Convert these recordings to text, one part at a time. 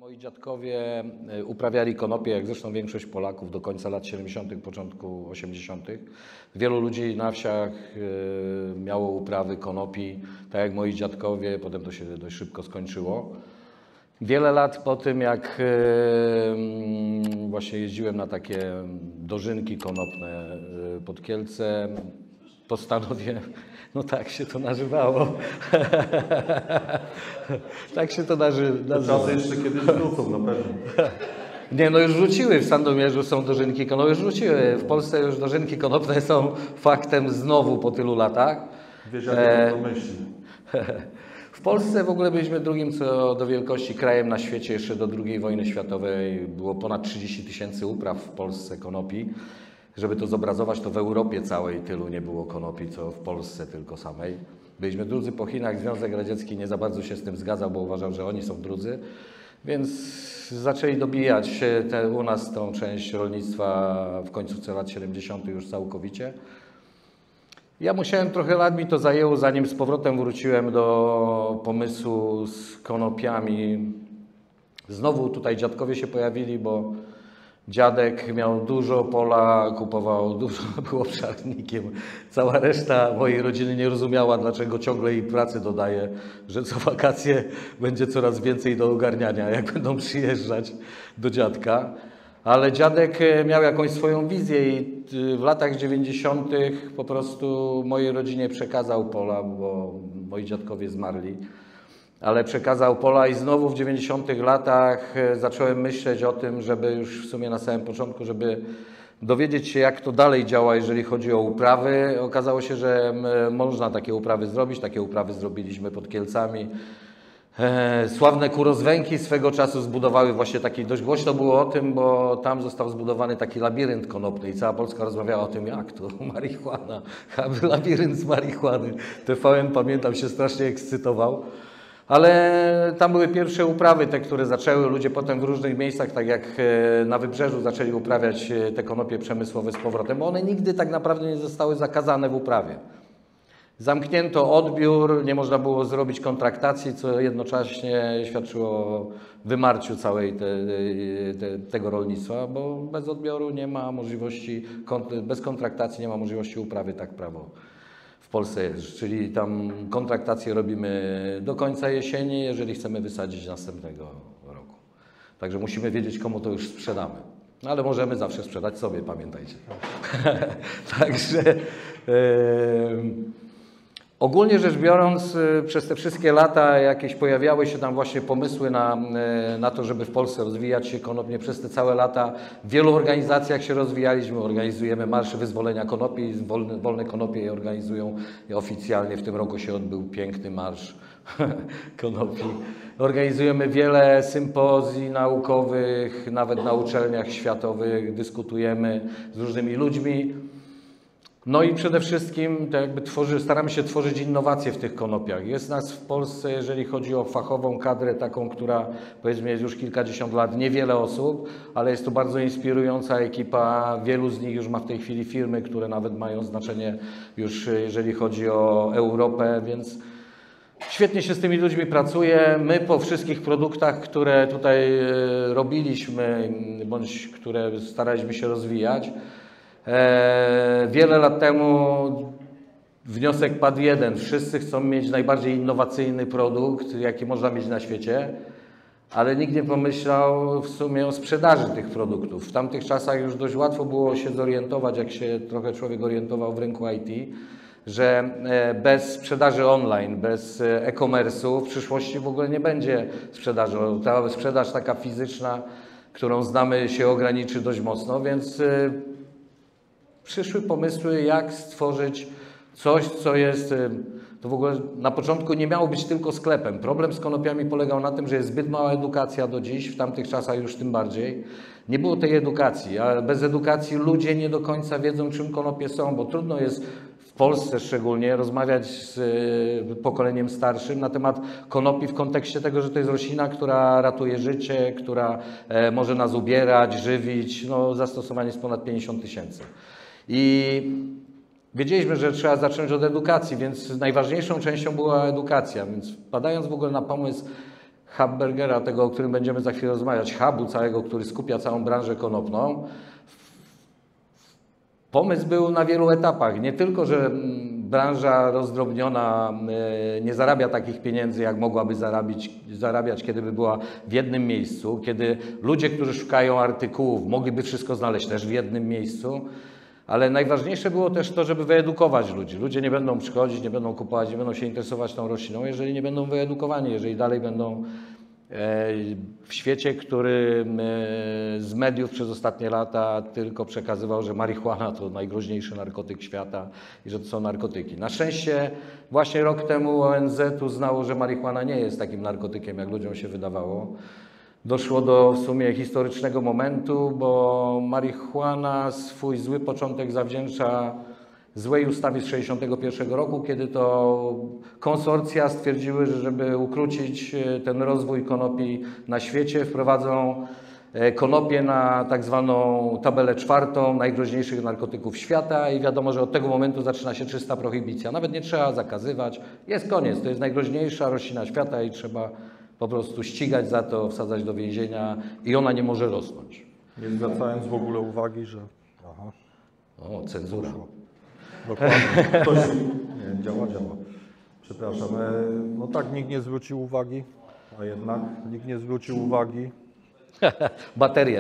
Moi dziadkowie uprawiali konopie, jak zresztą większość Polaków, do końca lat 70., początku 80. Wielu ludzi na wsiach miało uprawy konopi, tak jak moi dziadkowie, potem to się dość szybko skończyło. Wiele lat po tym, jak właśnie jeździłem na takie dożynki konopne pod Kielce, postanowiłem, no tak się to nazywało. Tak się to nazywało. Czasy jeszcze kiedyś wrócą, na pewno. Nie, no już wróciły, w Sandomierzu są dożynki konopne, już wróciły. W Polsce już dożynki konopne są faktem znowu po tylu latach. Wiesz, jak to myśli. W Polsce w ogóle byliśmy drugim co do wielkości krajem na świecie jeszcze do II wojny światowej. Było ponad 30 000 upraw w Polsce konopi. Żeby to zobrazować, to w Europie całej tylu nie było konopi, co w Polsce tylko samej. Byliśmy drudzy po Chinach, Związek Radziecki nie za bardzo się z tym zgadzał, bo uważał, że oni są drudzy. Więc zaczęli dobijać u nas tą część rolnictwa w końcówce lat 70. już całkowicie. Ja musiałem, trochę lat mi to zajęło, zanim z powrotem wróciłem do pomysłu z konopiami. Znowu tutaj dziadkowie się pojawili, bo dziadek miał dużo pola, kupował dużo, był obszarnikiem. Cała reszta mojej rodziny nie rozumiała, dlaczego ciągle jej pracy dodaje, że co wakacje będzie coraz więcej do ogarniania, jak będą przyjeżdżać do dziadka. Ale dziadek miał jakąś swoją wizję i w latach 90. po prostu mojej rodzinie przekazał pola, bo moi dziadkowie zmarli. Ale przekazał pola i znowu w 90. latach zacząłem myśleć o tym, żeby już w sumie na samym początku, żeby dowiedzieć się, jak to dalej działa, jeżeli chodzi o uprawy. Okazało się, że można takie uprawy zrobić. Takie uprawy zrobiliśmy pod Kielcami. Sławne Kurozwęki swego czasu zbudowały właśnie taki, dość głośno było o tym, bo tam został zbudowany taki labirynt konopny i cała Polska rozmawiała o tym, jak to marihuana, labirynt z marihuany. TVN, pamiętam, się strasznie ekscytował. Ale tam były pierwsze uprawy, te, które zaczęły, ludzie potem w różnych miejscach, tak jak na Wybrzeżu, zaczęli uprawiać te konopie przemysłowe z powrotem, bo one nigdy tak naprawdę nie zostały zakazane w uprawie. Zamknięto odbiór, nie można było zrobić kontraktacji, co jednocześnie świadczyło o wymarciu całej tego rolnictwa, bo bez odbioru nie ma możliwości, bez kontraktacji nie ma możliwości uprawy, tak prawo w Polsce jest. Czyli tam kontraktację robimy do końca jesieni, jeżeli chcemy wysadzić następnego roku. Także musimy wiedzieć, komu to już sprzedamy. No, ale możemy zawsze sprzedać sobie, pamiętajcie. Także ogólnie rzecz biorąc, przez te wszystkie lata jakieś pojawiały się tam właśnie pomysły na to, żeby w Polsce rozwijać się konopnie. Przez te całe lata w wielu organizacjach się rozwijaliśmy. Organizujemy marsze wyzwolenia konopi, wolne konopie je organizują. I oficjalnie w tym roku się odbył piękny marsz konopi. Organizujemy wiele sympozji naukowych, nawet na uczelniach światowych, dyskutujemy z różnymi ludźmi. No i przede wszystkim to jakby staramy się tworzyć innowacje w tych konopiach. Jest nas w Polsce, jeżeli chodzi o fachową kadrę, taką, która powiedzmy jest już kilkadziesiąt lat, niewiele osób, ale jest to bardzo inspirująca ekipa. Wielu z nich już ma w tej chwili firmy, które nawet mają znaczenie już jeżeli chodzi o Europę, więc świetnie się z tymi ludźmi pracuje. My po wszystkich produktach, które tutaj robiliśmy, bądź które staraliśmy się rozwijać, wiele lat temu wniosek padł jeden. Wszyscy chcą mieć najbardziej innowacyjny produkt, jaki można mieć na świecie, ale nikt nie pomyślał w sumie o sprzedaży tych produktów. W tamtych czasach już dość łatwo było się zorientować, jak się trochę człowiek orientował w rynku IT, że bez sprzedaży online, bez e-commerce'u w przyszłości w ogóle nie będzie sprzedaży. Ta sprzedaż taka fizyczna, którą znamy, się ograniczy dość mocno, więc przyszły pomysły, jak stworzyć coś, co jest, to w ogóle na początku nie miało być tylko sklepem. Problem z konopiami polegał na tym, że jest zbyt mała edukacja do dziś, w tamtych czasach już tym bardziej. Nie było tej edukacji, a bez edukacji ludzie nie do końca wiedzą, czym konopie są, bo trudno jest w Polsce szczególnie rozmawiać z pokoleniem starszym na temat konopi w kontekście tego, że to jest roślina, która ratuje życie, która może nas ubierać, żywić. No, zastosowanie jest ponad 50 000. I wiedzieliśmy, że trzeba zacząć od edukacji, więc najważniejszą częścią była edukacja. Więc wpadając w ogóle na pomysł hub burgera, tego, o którym będziemy za chwilę rozmawiać, hubu całego, który skupia całą branżę konopną, pomysł był na wielu etapach. Nie tylko, że branża rozdrobniona nie zarabia takich pieniędzy, jak mogłaby zarabiać, kiedy by była w jednym miejscu, kiedy ludzie, którzy szukają artykułów, mogliby wszystko znaleźć też w jednym miejscu, ale najważniejsze było też to, żeby wyedukować ludzi. Ludzie nie będą przychodzić, nie będą kupować, nie będą się interesować tą rośliną, jeżeli nie będą wyedukowani, jeżeli dalej będą w świecie, który z mediów przez ostatnie lata tylko przekazywał, że marihuana to najgroźniejszy narkotyk świata i że to są narkotyki. Na szczęście właśnie rok temu ONZ uznało, że marihuana nie jest takim narkotykiem, jak ludziom się wydawało. Doszło do w sumie historycznego momentu, bo marihuana swój zły początek zawdzięcza złej ustawie z 1961 roku, kiedy to konsorcja stwierdziły, że żeby ukrócić ten rozwój konopi na świecie, wprowadzą konopie na tak zwaną tabelę czwartą najgroźniejszych narkotyków świata i wiadomo, że od tego momentu zaczyna się czysta prohibicja. Nawet nie trzeba zakazywać, jest koniec, to jest najgroźniejsza roślina świata i trzeba po prostu ścigać za to, wsadzać do więzienia i ona nie może rosnąć. Nie zwracając w ogóle uwagi, że... Aha. O, cenzura. Dokładnie. Ktoś... Nie, działa. Przepraszam. No tak, nikt nie zwrócił uwagi, a jednak nikt nie zwrócił uwagi. Baterie.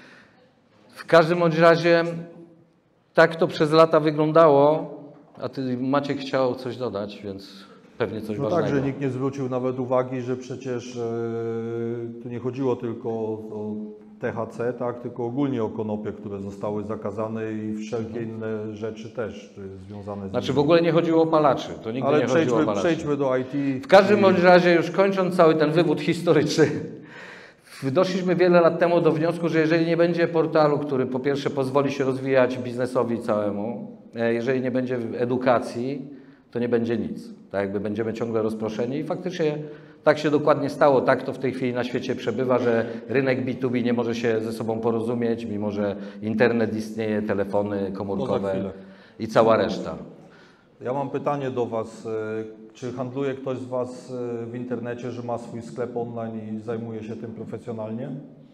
W każdym bądź razie tak to przez lata wyglądało, a ty, Maciek, chciał coś dodać, więc pewnie coś ważnego. Tak, że nikt nie zwrócił nawet uwagi, że przecież tu nie chodziło tylko o THC, tak, tylko ogólnie o konopie, które zostały zakazane i wszelkie inne rzeczy też związane z Znaczy w ogóle nie chodziło o palaczy, to nigdy ale nie chodziło o palaczy. Przejdźmy do IT. W każdym bądź razie, już kończąc cały ten wywód historyczny, doszliśmy wiele lat temu do wniosku, że jeżeli nie będzie portalu, który po pierwsze pozwoli się rozwijać biznesowi całemu, jeżeli nie będzie edukacji, to nie będzie nic. Tak jakby będziemy ciągle rozproszeni i faktycznie tak się dokładnie stało. Tak to w tej chwili na świecie przebywa, że rynek B2B nie może się ze sobą porozumieć, mimo że internet istnieje, telefony komórkowe i cała reszta. Ja mam pytanie do Was. Czy handluje ktoś z Was w internecie, że ma swój sklep online i zajmuje się tym profesjonalnie?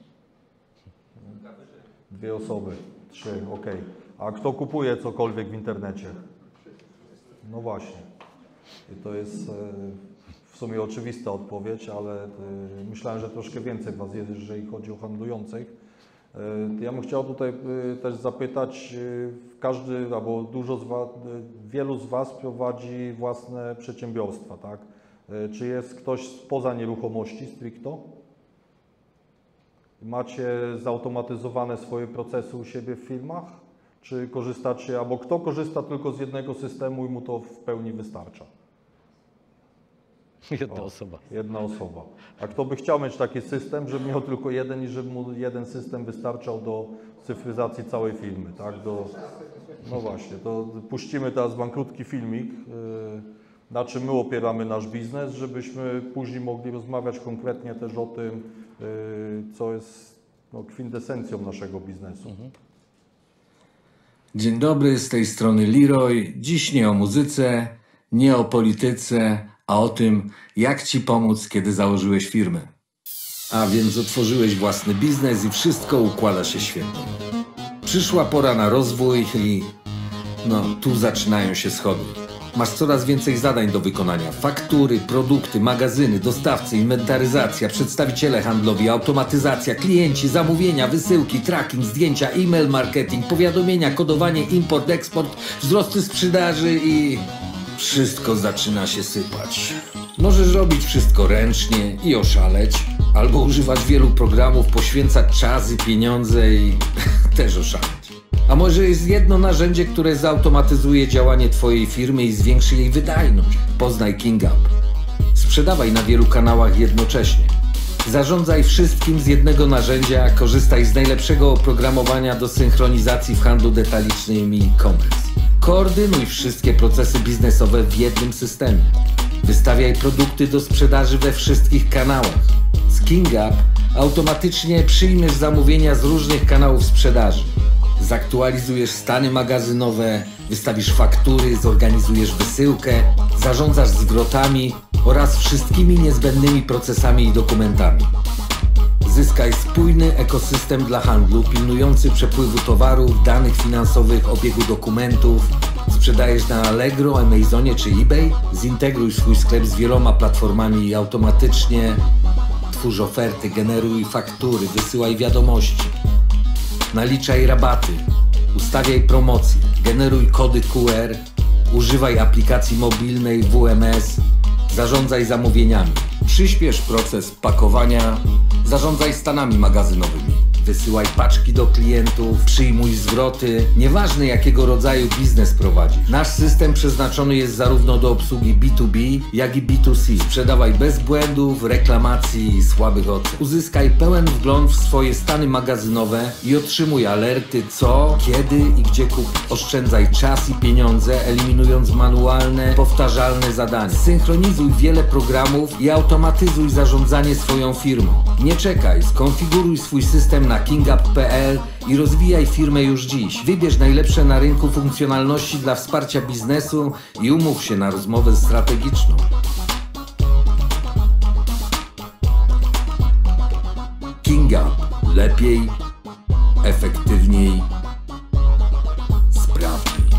2 osoby, 3, ok. A kto kupuje cokolwiek w internecie? No właśnie. I to jest w sumie oczywista odpowiedź, ale myślałem, że troszkę więcej Was jest, jeżeli chodzi o handlujących. Ja bym chciał tutaj też zapytać, każdy albo wielu z Was prowadzi własne przedsiębiorstwa, tak? Czy jest ktoś spoza nieruchomości stricto? Macie zautomatyzowane swoje procesy u siebie w firmach? Czy korzystacie, albo kto korzysta tylko z jednego systemu i mu to w pełni wystarcza? Jedna osoba. Jedna osoba. A kto by chciał mieć taki system, żeby miał tylko jeden i żeby mu jeden system wystarczał do cyfryzacji całej firmy, tak? No właśnie, to puścimy teraz wam krótki filmik, na czym my opieramy nasz biznes, żebyśmy później mogli rozmawiać konkretnie też o tym, co jest kwintesencją naszego biznesu. Dzień dobry, z tej strony Leroy. Dziś nie o muzyce, nie o polityce, a o tym, jak Ci pomóc, kiedy założyłeś firmę. A więc otworzyłeś własny biznes i wszystko układa się świetnie. Przyszła pora na rozwój i tu zaczynają się schody. Masz coraz więcej zadań do wykonania. Faktury, produkty, magazyny, dostawcy, inwentaryzacja, przedstawiciele handlowi, automatyzacja, klienci, zamówienia, wysyłki, tracking, zdjęcia, e-mail marketing, powiadomienia, kodowanie, import, eksport, wzrosty sprzedaży i wszystko zaczyna się sypać. Możesz robić wszystko ręcznie i oszaleć, albo używać wielu programów, poświęcać czas i pieniądze i też oszaleć. A może jest jedno narzędzie, które zautomatyzuje działanie Twojej firmy i zwiększy jej wydajność? Poznaj KingUp. Sprzedawaj na wielu kanałach jednocześnie. Zarządzaj wszystkim z jednego narzędzia, korzystaj z najlepszego oprogramowania do synchronizacji w handlu detalicznym i e-commerce. Koordynuj wszystkie procesy biznesowe w jednym systemie. Wystawiaj produkty do sprzedaży we wszystkich kanałach. Z KingUp automatycznie przyjmiesz zamówienia z różnych kanałów sprzedaży. Zaktualizujesz stany magazynowe, wystawisz faktury, zorganizujesz wysyłkę, zarządzasz zwrotami oraz wszystkimi niezbędnymi procesami i dokumentami. Zyskaj spójny ekosystem dla handlu, pilnujący przepływu towarów, danych finansowych, obiegu dokumentów. Sprzedajesz na Allegro, Amazonie czy eBay? Zintegruj swój sklep z wieloma platformami automatycznie. Twórz oferty, generuj faktury, wysyłaj wiadomości. Naliczaj rabaty, ustawiaj promocje, generuj kody QR, używaj aplikacji mobilnej WMS, zarządzaj zamówieniami. Przyspiesz proces pakowania, zarządzaj stanami magazynowymi, wysyłaj paczki do klientów, przyjmuj zwroty, nieważne jakiego rodzaju biznes prowadzisz. Nasz system przeznaczony jest zarówno do obsługi B2B, jak i B2C. Sprzedawaj bez błędów, reklamacji i słabych ocen. Uzyskaj pełen wgląd w swoje stany magazynowe i otrzymuj alerty co, kiedy i gdzie kupić. Oszczędzaj czas i pieniądze, eliminując manualne, powtarzalne zadania. Synchronizuj wiele programów i automatyzuj zarządzanie swoją firmą. Nie czekaj, skonfiguruj swój system na kingup.pl i rozwijaj firmę już dziś. Wybierz najlepsze na rynku funkcjonalności dla wsparcia biznesu i umów się na rozmowę strategiczną. KingUp. Lepiej, efektywniej, sprawniej.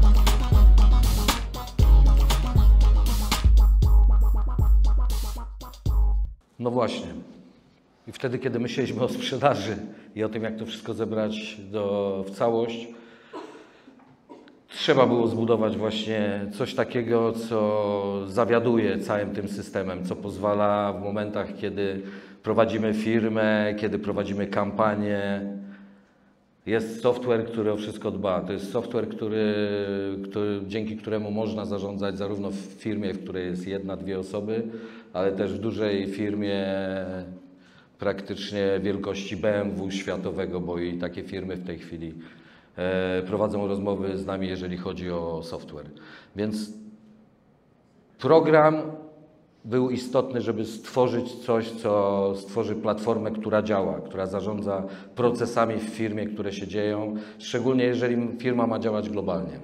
No właśnie. I wtedy, kiedy myśleliśmy o sprzedaży i o tym, jak to wszystko zebrać w całość, trzeba było zbudować właśnie coś takiego, co zawiaduje całym tym systemem, co pozwala w momentach, kiedy prowadzimy firmę, kiedy prowadzimy kampanię. Jest software, który o wszystko dba. To jest software, dzięki któremu można zarządzać zarówno w firmie, w której jest jedna, dwie osoby, ale też w dużej firmie praktycznie wielkości BMW światowego, bo i takie firmy w tej chwili prowadzą rozmowy z nami, jeżeli chodzi o software. Więc program był istotny, żeby stworzyć coś, co stworzy platformę, która działa, która zarządza procesami w firmie, które się dzieją, szczególnie jeżeli firma ma działać globalnie.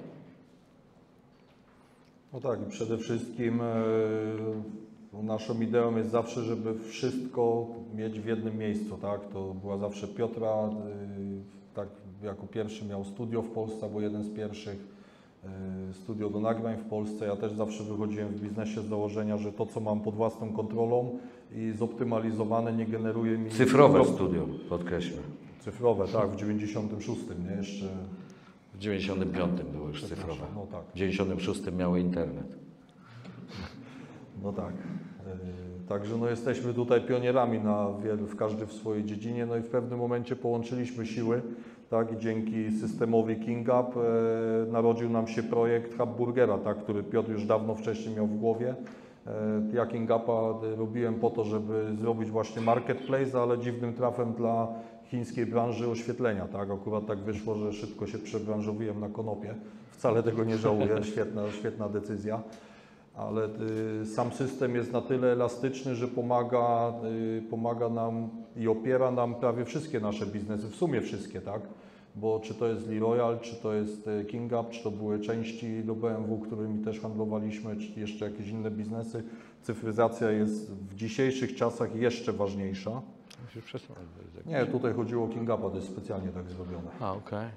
No tak, i przede wszystkim naszą ideą jest zawsze, żeby wszystko mieć w jednym miejscu, tak? To była zawsze Piotra, tak jako pierwszy miał studio w Polsce, bo jeden z pierwszych studio do nagrań w Polsce. Ja też zawsze wychodziłem w biznesie z założenia, że to, co mam pod własną kontrolą i zoptymalizowane, nie generuje mi... Cyfrowe studio, podkreślmy. Cyfrowe, tak, w 96, nie? Jeszcze... W 95 było już cyfrowe. No tak. W 96 miały internet. No tak. Także no jesteśmy tutaj pionierami w każdy w swojej dziedzinie, no i w pewnym momencie połączyliśmy siły, tak, i dzięki systemowi KingUp narodził nam się projekt Hub Burgera, tak, który Piotr już dawno wcześniej miał w głowie. Ja KingUpa robiłem po to, żeby zrobić właśnie marketplace, ale dziwnym trafem dla chińskiej branży oświetlenia, tak, akurat tak wyszło, że szybko się przebranżowiłem na konopie, wcale tego nie żałuję, świetna decyzja. Ale sam system jest na tyle elastyczny, że pomaga nam i opiera nam prawie wszystkie nasze biznesy, w sumie wszystkie, tak? Bo czy to jest Leroyal, czy to jest KingUp, czy to były części do BMW, którymi też handlowaliśmy, czy jeszcze jakieś inne biznesy, cyfryzacja jest w dzisiejszych czasach jeszcze ważniejsza. Nie, tutaj chodziło o KingUpa, to jest specjalnie tak zrobione. Okej.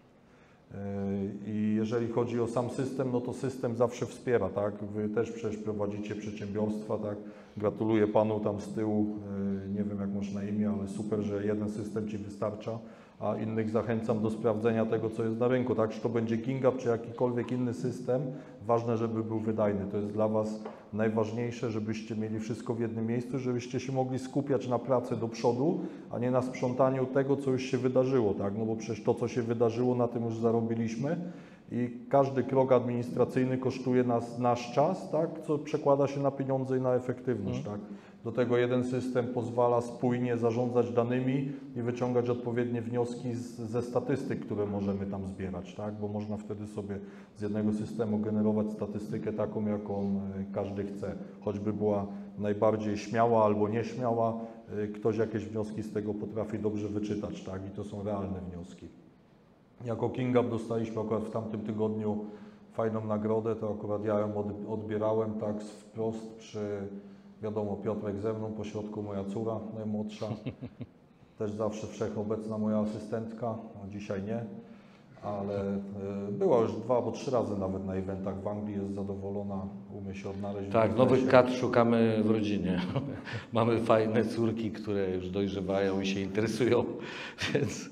I jeżeli chodzi o sam system, no to system zawsze wspiera, tak? Wy też przecież prowadzicie przedsiębiorstwa, tak? Gratuluję Panu tam z tyłu, nie wiem jak masz na imię, ale super, że jeden system Ci wystarcza, a innych zachęcam do sprawdzenia tego, co jest na rynku, tak? Czy to będzie KingUp, czy jakikolwiek inny system, ważne, żeby był wydajny. To jest dla Was najważniejsze, żebyście mieli wszystko w jednym miejscu, żebyście się mogli skupiać na pracy do przodu, a nie na sprzątaniu tego, co już się wydarzyło, tak? No bo przecież to, co się wydarzyło, na tym już zarobiliśmy i każdy krok administracyjny kosztuje nas nasz czas, tak? Co przekłada się na pieniądze i na efektywność, tak? Do tego jeden system pozwala spójnie zarządzać danymi i wyciągać odpowiednie wnioski ze statystyk, które możemy tam zbierać, tak? Bo można wtedy sobie z jednego systemu generować statystykę taką, jaką każdy chce. Choćby była najbardziej śmiała albo nieśmiała, ktoś jakieś wnioski z tego potrafi dobrze wyczytać, tak? I to są realne wnioski. Jako KingUp dostaliśmy akurat w tamtym tygodniu fajną nagrodę, to akurat ja ją odbierałem tak wprost wiadomo, Piotrek ze mną, po środku moja córa najmłodsza, też zawsze wszechobecna moja asystentka, no dzisiaj nie, ale była już 2 albo 3 razy nawet na eventach w Anglii, jest zadowolona, umie się odnaleźć. Tak, nowych kadr szukamy w rodzinie. Mamy fajne córki, które już dojrzewają i się interesują, więc...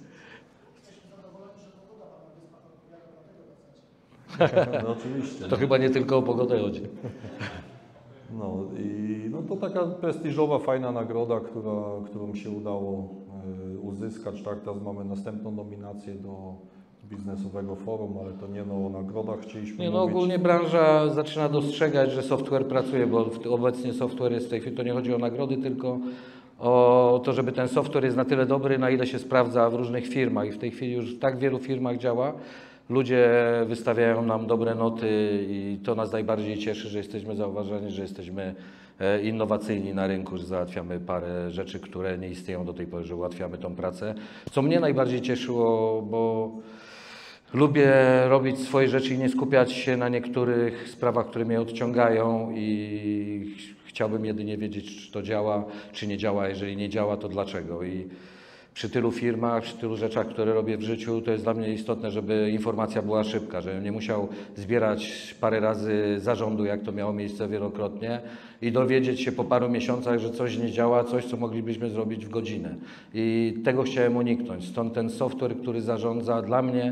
No oczywiście. To chyba nie tylko o pogodę chodzi. No i no to taka prestiżowa, fajna nagroda, którą się udało uzyskać. Tak, teraz mamy następną nominację do biznesowego forum, ale to nie o nagrodach chcieliśmy Nie, no mówić. ogólnie branża zaczyna dostrzegać, że software pracuje, bo obecnie software jest w tej chwili, to nie chodzi o nagrody, tylko o to, żeby ten software jest na tyle dobry, na ile się sprawdza w różnych firmach i w tej chwili już w tak wielu firmach działa. Ludzie wystawiają nam dobre noty i to nas najbardziej cieszy, że jesteśmy zauważani, że jesteśmy innowacyjni na rynku, że załatwiamy parę rzeczy, które nie istnieją do tej pory, że ułatwiamy tą pracę. Co mnie najbardziej cieszyło, bo lubię robić swoje rzeczy i nie skupiać się na niektórych sprawach, które mnie odciągają i chciałbym jedynie wiedzieć, czy to działa, czy nie działa. Jeżeli nie działa, to dlaczego. I przy tylu firmach, przy tylu rzeczach, które robię w życiu, to jest dla mnie istotne, żeby informacja była szybka, żebym nie musiał zbierać parę razy zarządu, jak to miało miejsce wielokrotnie i dowiedzieć się po paru miesiącach, że coś nie działa, coś, co moglibyśmy zrobić w godzinę. I tego chciałem uniknąć. Stąd ten software, który zarządza dla mnie,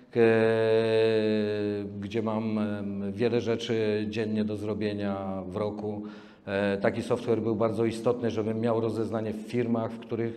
gdzie mam wiele rzeczy dziennie do zrobienia w roku. Taki software był bardzo istotny, żebym miał rozeznanie w firmach,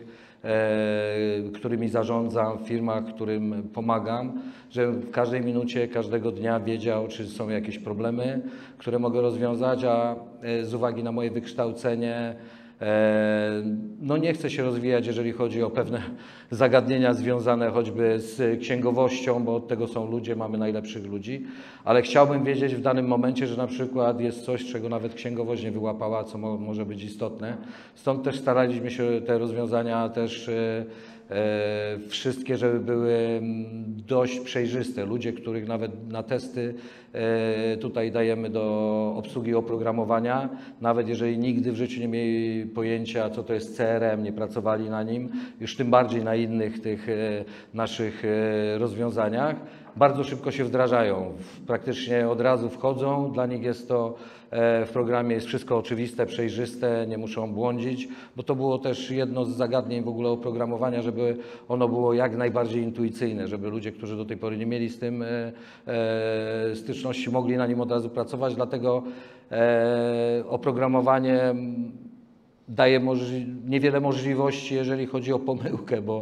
którymi zarządzam, w firmach, którym pomagam, żebym w każdej minucie, każdego dnia wiedział, czy są jakieś problemy, które mogę rozwiązać, a z uwagi na moje wykształcenie no nie chcę się rozwijać, jeżeli chodzi o pewne zagadnienia związane choćby z księgowością, bo od tego są ludzie, mamy najlepszych ludzi, ale chciałbym wiedzieć w danym momencie, że na przykład jest coś, czego nawet księgowość nie wyłapała, co może być istotne. Stąd też staraliśmy się te rozwiązania też wszystkie, żeby były dość przejrzyste. Ludzie, których nawet na testy tutaj dajemy do obsługi oprogramowania, nawet jeżeli nigdy w życiu nie mieli pojęcia, co to jest CRM, nie pracowali na nim, już tym bardziej na innych tych naszych rozwiązaniach, bardzo szybko się wdrażają. Praktycznie od razu wchodzą, dla nich jest to w programie jest wszystko oczywiste, przejrzyste, nie muszą błądzić, bo to było też jedno z zagadnień w ogóle oprogramowania, żeby ono było jak najbardziej intuicyjne, żeby ludzie, którzy do tej pory nie mieli z tym styczności, mogli na nim od razu pracować, dlatego oprogramowanie daje niewiele możliwości, jeżeli chodzi o pomyłkę, bo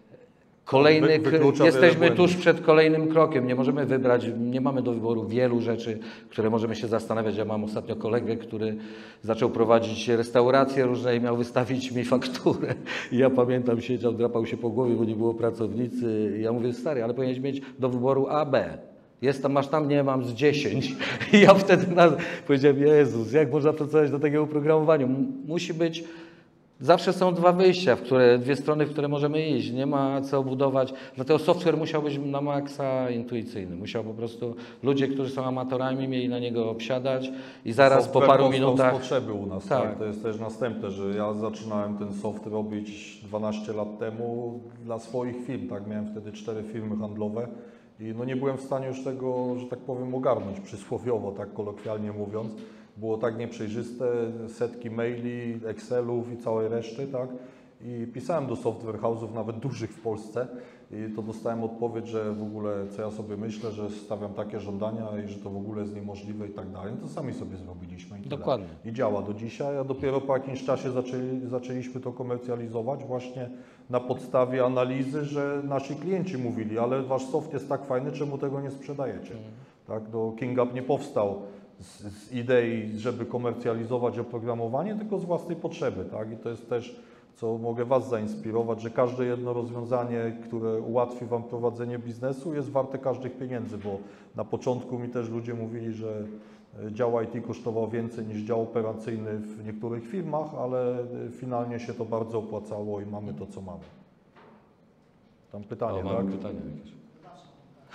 jesteśmy tuż przed kolejnym krokiem, nie możemy wybrać, nie mamy do wyboru wielu rzeczy, które możemy się zastanawiać. Ja mam ostatnio kolegę, który zaczął prowadzić restauracje różne i miał wystawić mi fakturę. I ja pamiętam, siedział, drapał się po głowie, bo nie było pracownicy. I ja mówię, stary, ale powinieneś mieć do wyboru A, B. Jest tam, masz tam? Nie, mam z 10. I ja wtedy powiedziałem, Jezus, jak można pracować do takiego oprogramowania? Musi być... Zawsze są 2 wyjścia, dwie strony, w które możemy iść. Nie ma co budować. Dlatego software musiał być na maksa intuicyjny. Musiał po prostu ludzie, którzy są amatorami, mieli na niego wsiadać i zaraz software po paru minutach... z potrzeby u nas, tak. Tak. To jest też następne, że ja zaczynałem ten soft robić 12 lat temu dla swoich firm. Tak? Miałem wtedy 4 firmy handlowe i no nie byłem w stanie już tego, że tak powiem, ogarnąć przysłowiowo, tak kolokwialnie mówiąc. Było tak nieprzejrzyste, setki maili, Excelów i całej reszty, tak? I pisałem do software house'ów, nawet dużych w Polsce i to dostałem odpowiedź, że w ogóle co ja sobie myślę, że stawiam takie żądania i że to w ogóle jest niemożliwe i tak dalej. No to sami sobie zrobiliśmy. I Dokładnie. I działa do dzisiaj, a dopiero po jakimś czasie zaczęliśmy to komercjalizować właśnie na podstawie analizy, że nasi klienci mówili, ale wasz soft jest tak fajny, czemu tego nie sprzedajecie? Tak? KingUp nie powstał z idei, żeby komercjalizować oprogramowanie, tylko z własnej potrzeby. Tak? I to jest też, co mogę was zainspirować, że każde jedno rozwiązanie, które ułatwi wam prowadzenie biznesu, jest warte każdych pieniędzy, bo na początku mi też ludzie mówili, że dział IT kosztował więcej niż dział operacyjny w niektórych firmach, ale finalnie się to bardzo opłacało i mamy to, co mamy. Tam pytanie, Mamy tak? pytanie jakieś.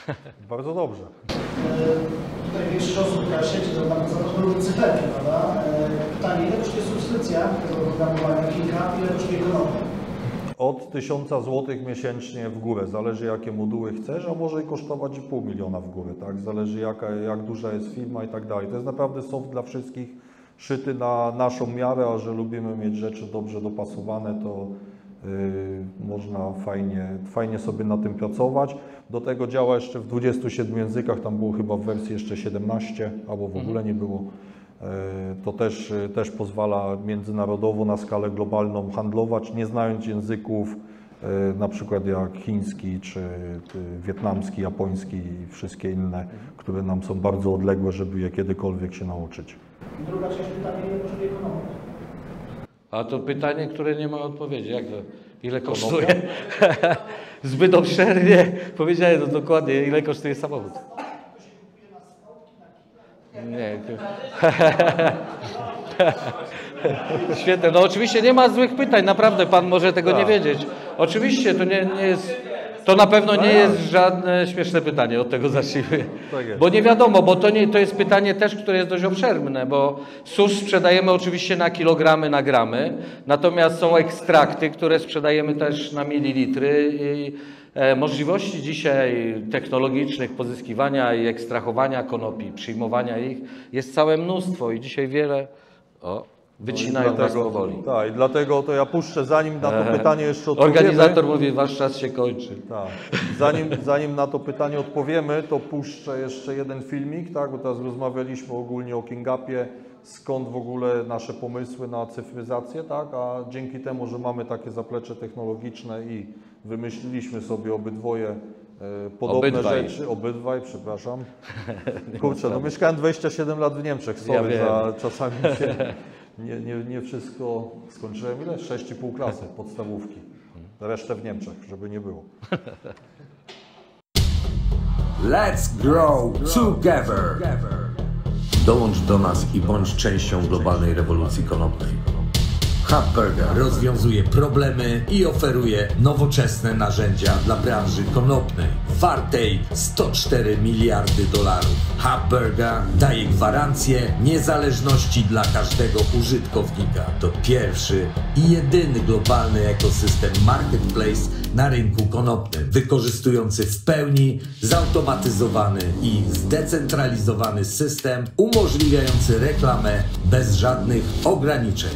Bardzo dobrze. Tutaj większość osób, która siedzi za lubi cyferki, prawda? Pytanie, ile kosztuje subskrypcja tego oprogramowania kilka, ile kosztuje konopia? Od 1000 zł miesięcznie w górę, zależy jakie moduły chcesz, a może i kosztować 0,5 miliona w górę, tak? Zależy jak duża jest firma i tak dalej. To jest naprawdę soft dla wszystkich, szyty na naszą miarę, a że lubimy mieć rzeczy dobrze dopasowane, to można fajnie sobie na tym pracować. Do tego działa jeszcze w 27 językach, tam było chyba w wersji jeszcze 17, albo w ogóle nie było. To też pozwala międzynarodowo na skalę globalną handlować, nie znając języków, na przykład jak chiński, czy wietnamski, japoński i wszystkie inne, które nam są bardzo odległe, żeby je kiedykolwiek się nauczyć. Druga część pytania, ile kosztuje konopia? A to pytanie, które nie ma odpowiedzi. Jak to? Ile kosztuje? Zbyt obszernie powiedziałem to dokładnie. Ile kosztuje samochód? Nie. Świetne. No oczywiście nie ma złych pytań. Naprawdę pan może tego nie wiedzieć. Oczywiście to nie jest... To na pewno nie jest żadne śmieszne pytanie, od tego zacznijmy. Bo nie wiadomo, bo to jest pytanie też, które jest dość obszerne, bo sus sprzedajemy oczywiście na kilogramy, na gramy, natomiast są ekstrakty, które sprzedajemy też na mililitry i możliwości dzisiaj technologicznych pozyskiwania i ekstrahowania konopi, przyjmowania ich jest całe mnóstwo i dzisiaj wiele... Wycinają nas powoli. Tak, i dlatego to ja puszczę, zanim na to pytanie jeszcze odpowiemy. Organizator mówi, wasz czas się kończy. Tak. Zanim na to pytanie odpowiemy, to puszczę jeszcze jeden filmik, tak, bo teraz rozmawialiśmy ogólnie o KingUpie, skąd w ogóle nasze pomysły na cyfryzację, tak, a dzięki temu, że mamy takie zaplecze technologiczne i wymyśliliśmy sobie obydwoje podobne rzeczy, obydwaj, przepraszam. Kurczę, no mieszkałem 27 lat w Niemczech, sorry, za czasami się... Nie wszystko skończyłem. Ile? 6,5 klasy podstawówki. Resztę w Niemczech, żeby nie było. Let's grow together! Dołącz do nas i bądź częścią globalnej rewolucji konopnej. Hubburger rozwiązuje problemy i oferuje nowoczesne narzędzia dla branży konopnej, wartej 104 miliardy dolarów. Hubburger daje gwarancję niezależności dla każdego użytkownika. To pierwszy i jedyny globalny ekosystem marketplace na rynku konopnym, wykorzystujący w pełni zautomatyzowany i zdecentralizowany system umożliwiający reklamę bez żadnych ograniczeń.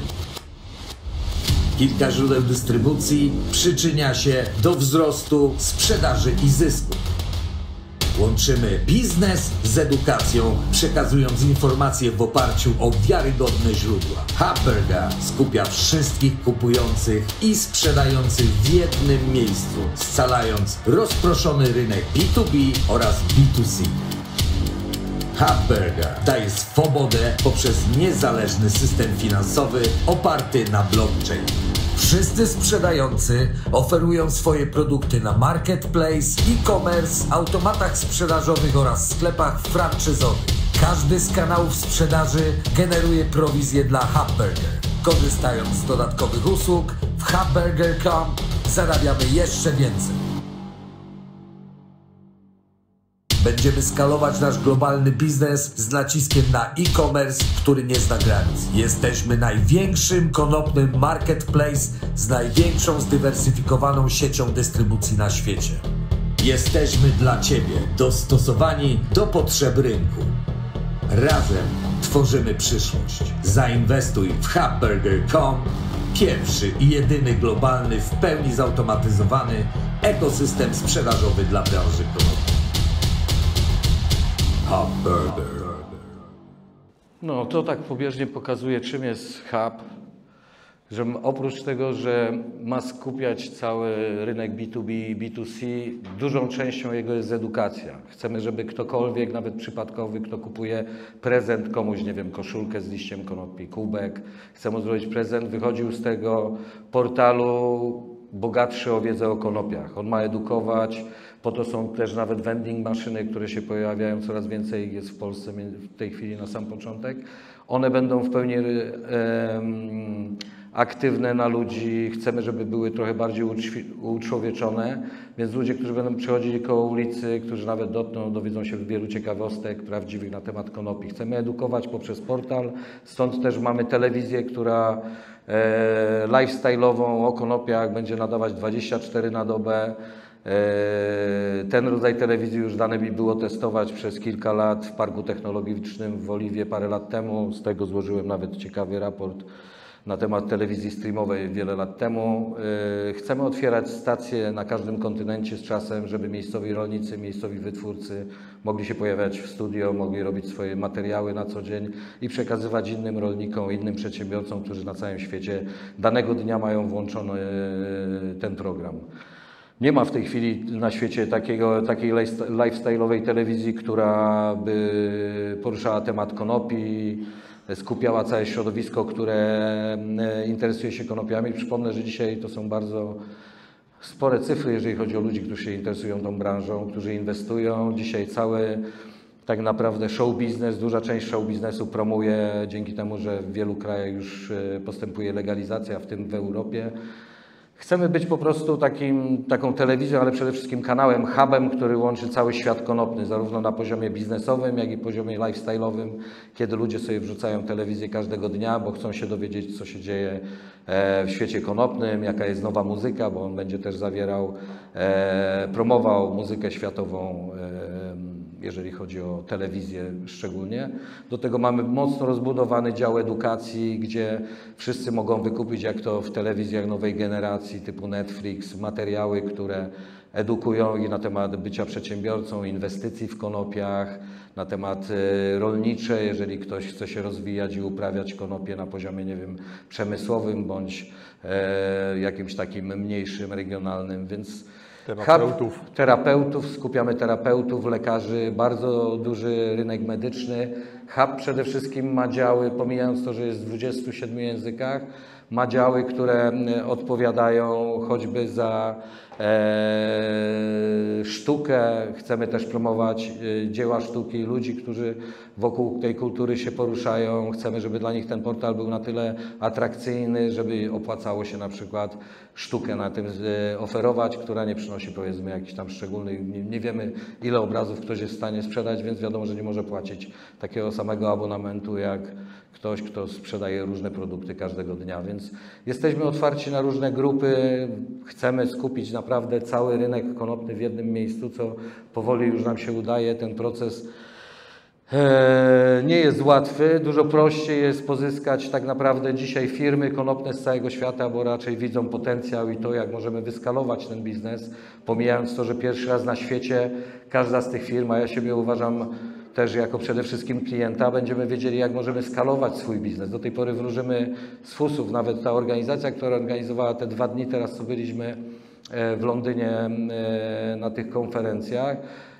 Kilka źródeł dystrybucji przyczynia się do wzrostu sprzedaży i zysku. Łączymy biznes z edukacją, przekazując informacje w oparciu o wiarygodne źródła. Hubburger skupia wszystkich kupujących i sprzedających w jednym miejscu, scalając rozproszony rynek B2B oraz B2C. Hubburger daje swobodę poprzez niezależny system finansowy oparty na blockchain. Wszyscy sprzedający oferują swoje produkty na marketplace, e-commerce, automatach sprzedażowych oraz sklepach franczyzowych. Każdy z kanałów sprzedaży generuje prowizję dla Hubburger. Korzystając z dodatkowych usług w hubburger.com zarabiamy jeszcze więcej. Będziemy skalować nasz globalny biznes z naciskiem na e-commerce, który nie zna granic. Jesteśmy największym konopnym marketplace z największą zdywersyfikowaną siecią dystrybucji na świecie. Jesteśmy dla Ciebie dostosowani do potrzeb rynku. Razem tworzymy przyszłość. Zainwestuj w hubburger.com, pierwszy i jedyny globalny, w pełni zautomatyzowany ekosystem sprzedażowy dla branży konopnej. Hubburger. No to tak pobieżnie pokazuje, czym jest hub, że oprócz tego, że ma skupiać cały rynek B2B i B2C, dużą częścią jego jest edukacja. Chcemy, żeby ktokolwiek, nawet przypadkowy, kto kupuje prezent komuś, nie wiem, koszulkę z liściem konopi, kubek, chce mu zrobić prezent, wychodził z tego portalu bogatszy o wiedzę o konopiach. On ma edukować, po to są też nawet vending maszyny, które się pojawiają, coraz więcej ich jest w Polsce w tej chwili na sam początek. One będą w pełni aktywne na ludzi, chcemy, żeby były trochę bardziej uczłowieczone, więc ludzie, którzy będą przechodzili koło ulicy, którzy nawet dowiedzą się wielu ciekawostek prawdziwych na temat konopi. Chcemy edukować poprzez portal, stąd też mamy telewizję, która lifestyle'ową o konopiach będzie nadawać 24 na dobę. Ten rodzaj telewizji już dane mi było testować przez kilka lat w Parku Technologicznym w Oliwie parę lat temu. Z tego złożyłem nawet ciekawy raport na temat telewizji streamowej wiele lat temu. Chcemy otwierać stacje na każdym kontynencie z czasem, żeby miejscowi rolnicy, miejscowi wytwórcy mogli się pojawiać w studio, mogli robić swoje materiały na co dzień i przekazywać innym rolnikom, innym przedsiębiorcom, którzy na całym świecie danego dnia mają włączony ten program. Nie ma w tej chwili na świecie takiej lifestyle'owej telewizji, która by poruszała temat konopi, skupiała całe środowisko, które interesuje się konopiami. Przypomnę, że dzisiaj to są bardzo spore cyfry, jeżeli chodzi o ludzi, którzy się interesują tą branżą, którzy inwestują. Dzisiaj cały tak naprawdę show biznes, duża część show biznesu promuje dzięki temu, że w wielu krajach już postępuje legalizacja, w tym w Europie. Chcemy być po prostu taką telewizją, ale przede wszystkim kanałem, hubem, który łączy cały świat konopny, zarówno na poziomie biznesowym, jak i poziomie lifestyle'owym, kiedy ludzie sobie wrzucają telewizję każdego dnia, bo chcą się dowiedzieć, co się dzieje w świecie konopnym, jaka jest nowa muzyka, bo on będzie też promował muzykę światową, jeżeli chodzi o telewizję szczególnie. Do tego mamy mocno rozbudowany dział edukacji, gdzie wszyscy mogą wykupić, jak to w telewizjach nowej generacji typu Netflix, materiały, które edukują ich na temat bycia przedsiębiorcą, inwestycji w konopiach, na temat rolnicze, jeżeli ktoś chce się rozwijać i uprawiać konopie na poziomie, nie wiem, przemysłowym bądź jakimś takim mniejszym, regionalnym, więc terapeutów, skupiamy terapeutów, lekarzy, bardzo duży rynek medyczny. Hub przede wszystkim ma działy, pomijając to, że jest w 27 językach, ma działy, które odpowiadają choćby za sztukę. Chcemy też promować dzieła sztuki, ludzi, którzy wokół tej kultury się poruszają. Chcemy, żeby dla nich ten portal był na tyle atrakcyjny, żeby opłacało się na przykład sztukę na tym oferować, która nie przynosi, powiedzmy, jakichś tam szczególnych, nie wiemy, ile obrazów ktoś jest w stanie sprzedać, więc wiadomo, że nie może płacić takiego samego abonamentu jak ktoś, kto sprzedaje różne produkty każdego dnia, więc jesteśmy otwarci na różne grupy, chcemy skupić naprawdę cały rynek konopny w jednym miejscu, co powoli już nam się udaje. Ten proces nie jest łatwy, dużo prościej jest pozyskać tak naprawdę dzisiaj firmy konopne z całego świata, bo raczej widzą potencjał i to, jak możemy wyskalować ten biznes, pomijając to, że pierwszy raz na świecie każda z tych firm, a ja siebie uważam też jako przede wszystkim klienta, będziemy wiedzieli, jak możemy skalować swój biznes. Do tej pory wróżymy z fusów, nawet ta organizacja, która organizowała te 2 dni, teraz co byliśmy w Londynie na tych konferencjach,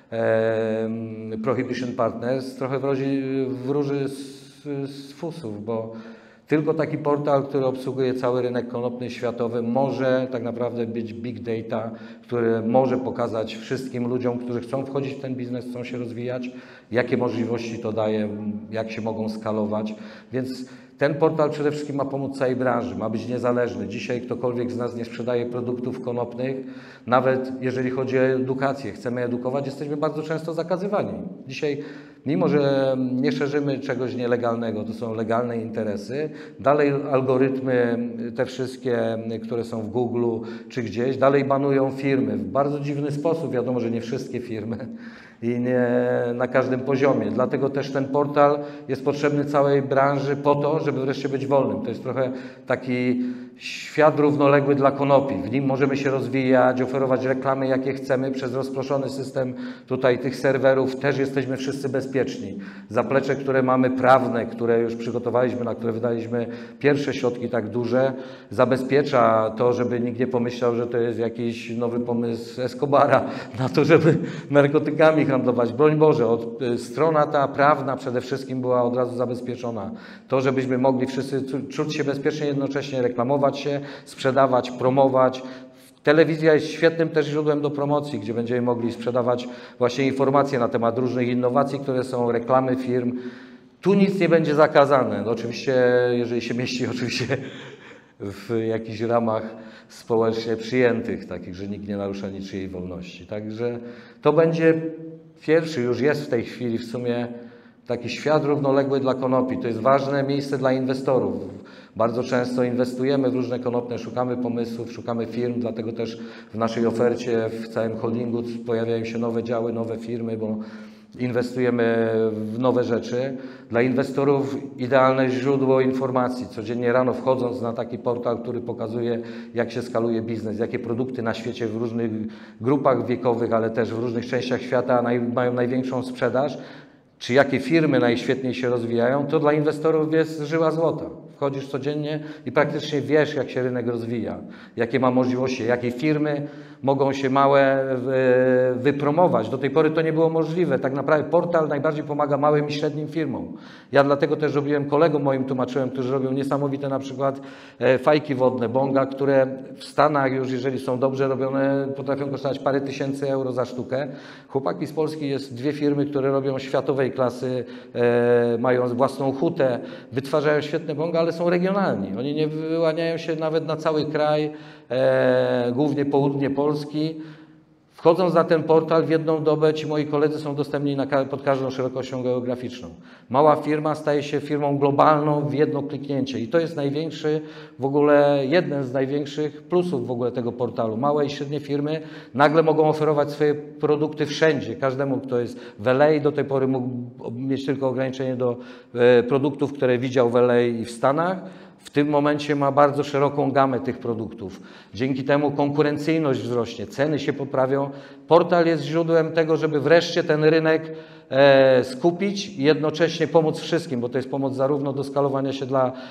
Prohibition Partners, trochę wróży z fusów, bo tylko taki portal, który obsługuje cały rynek konopny światowy, może tak naprawdę być big data, który może pokazać wszystkim ludziom, którzy chcą wchodzić w ten biznes, chcą się rozwijać, jakie możliwości to daje, jak się mogą skalować. Więc ten portal przede wszystkim ma pomóc całej branży, ma być niezależny. Dzisiaj ktokolwiek z nas nie sprzedaje produktów konopnych, nawet jeżeli chodzi o edukację, chcemy edukować, jesteśmy bardzo często zakazywani. Dzisiaj, mimo że nie szerzymy czegoś nielegalnego, to są legalne interesy, dalej algorytmy, te wszystkie, które są w Google czy gdzieś, dalej banują firmy w bardzo dziwny sposób. Wiadomo, że nie wszystkie firmy i nie na każdym poziomie. Dlatego też ten portal jest potrzebny całej branży po to, żeby wreszcie być wolnym. To jest trochę taki świat równoległy dla konopi. W nim możemy się rozwijać, oferować reklamy, jakie chcemy. Przez rozproszony system tutaj tych serwerów też jesteśmy wszyscy bezpieczni. Zaplecze, które mamy prawne, które już przygotowaliśmy, na które wydaliśmy pierwsze środki tak duże, zabezpiecza to, żeby nikt nie pomyślał, że to jest jakiś nowy pomysł Escobara na to, żeby narkotykami handlować. Broń Boże, strona ta prawna przede wszystkim była od razu zabezpieczona. To, żebyśmy mogli wszyscy czuć się bezpiecznie, jednocześnie reklamować się, sprzedawać, promować. Telewizja jest świetnym też źródłem do promocji, gdzie będziemy mogli sprzedawać właśnie informacje na temat różnych innowacji, które są, reklamy firm. Tu nic nie będzie zakazane. No oczywiście, jeżeli się mieści oczywiście w jakichś ramach społecznie przyjętych, takich, że nikt nie narusza niczyjej wolności. Także to będzie pierwszy, już jest w tej chwili w sumie taki świat równoległy dla konopi. To jest ważne miejsce dla inwestorów. Bardzo często inwestujemy w różne konopne, szukamy pomysłów, szukamy firm, dlatego też w naszej ofercie, w całym holdingu pojawiają się nowe działy, nowe firmy, bo inwestujemy w nowe rzeczy. Dla inwestorów idealne źródło informacji. Codziennie rano wchodząc na taki portal, który pokazuje, jak się skaluje biznes, jakie produkty na świecie w różnych grupach wiekowych, ale też w różnych częściach świata mają największą sprzedaż, czy jakie firmy najświetniej się rozwijają, to dla inwestorów jest żyła złota. Wchodzisz codziennie i praktycznie wiesz, jak się rynek rozwija, jakie ma możliwości, jakie firmy mogą się małe wypromować. Do tej pory to nie było możliwe. Tak naprawdę portal najbardziej pomaga małym i średnim firmom. Ja dlatego też robiłem, kolegom moim tłumaczyłem, którzy robią niesamowite na przykład fajki wodne, bonga, które w Stanach już, jeżeli są dobrze robione, potrafią kosztować parę tysięcy euro za sztukę. Chłopaki z Polski, jest dwie firmy, które robią światowej klasy, mają własną hutę, wytwarzają świetne bonga, ale są regionalni. Oni nie wyłaniają się nawet na cały kraj, głównie południe Polski. Wchodząc na ten portal w jedną dobę ci moi koledzy są dostępni pod każdą szerokością geograficzną. Mała firma staje się firmą globalną w jedno kliknięcie i to jest największy w ogóle, jeden z największych plusów w ogóle tego portalu. Małe i średnie firmy nagle mogą oferować swoje produkty wszędzie. Każdemu, kto jest w LA, do tej pory mógł mieć tylko ograniczenie do produktów, które widział w LA i w Stanach. W tym momencie ma bardzo szeroką gamę tych produktów. Dzięki temu konkurencyjność wzrośnie, ceny się poprawią. Portal jest źródłem tego, żeby wreszcie ten rynek skupić i jednocześnie pomóc wszystkim, bo to jest pomoc zarówno do skalowania się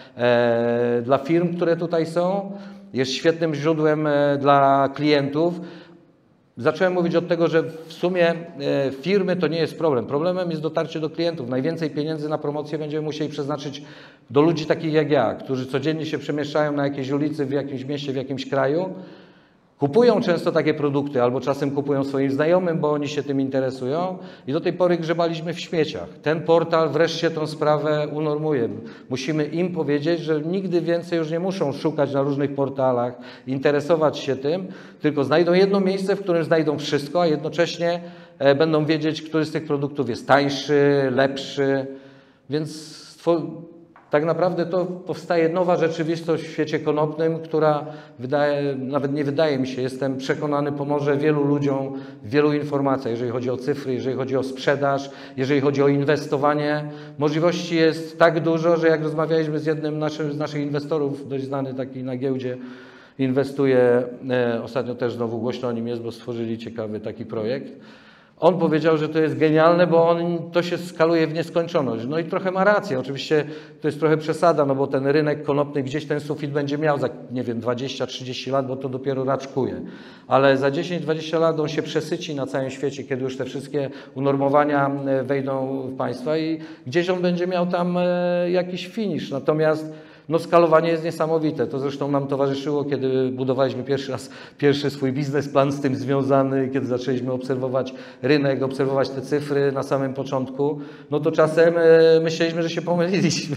dla firm, które tutaj są, jest świetnym źródłem dla klientów. Zacząłem mówić od tego, że w sumie firmy to nie jest problem. Problemem jest dotarcie do klientów. Najwięcej pieniędzy na promocję będziemy musieli przeznaczyć do ludzi takich jak ja, którzy codziennie się przemieszczają na jakiejś ulicy, w jakimś mieście, w jakimś kraju. Kupują często takie produkty, albo czasem kupują swoim znajomym, bo oni się tym interesują i do tej pory grzebaliśmy w śmieciach. Ten portal wreszcie tę sprawę unormuje. Musimy im powiedzieć, że nigdy więcej już nie muszą szukać na różnych portalach, interesować się tym, tylko znajdą jedno miejsce, w którym znajdą wszystko, a jednocześnie będą wiedzieć, który z tych produktów jest tańszy, lepszy, więc tak naprawdę to powstaje nowa rzeczywistość w świecie konopnym, która nawet nie wydaje mi się, jestem przekonany, pomoże wielu ludziom w wielu informacjach, jeżeli chodzi o cyfry, jeżeli chodzi o sprzedaż, jeżeli chodzi o inwestowanie. Możliwości jest tak dużo, że jak rozmawialiśmy z jednym z naszych inwestorów, dość znany taki na giełdzie, inwestuje, ostatnio też znowu głośno o nim jest, bo stworzyli ciekawy taki projekt. On powiedział, że to jest genialne, bo to się skaluje w nieskończoność. No i trochę ma rację. Oczywiście to jest trochę przesada, no bo ten rynek konopny gdzieś ten sufit będzie miał za, nie wiem, 20-30 lat, bo to dopiero raczkuje. Ale za 10-20 lat on się przesyci na całym świecie, kiedy już te wszystkie unormowania wejdą w państwa i gdzieś on będzie miał tam jakiś finisz. Natomiast no skalowanie jest niesamowite. To zresztą nam towarzyszyło, kiedy budowaliśmy pierwszy swój biznesplan z tym związany, kiedy zaczęliśmy obserwować rynek, obserwować te cyfry na samym początku. No to czasem myśleliśmy, że się pomyliliśmy.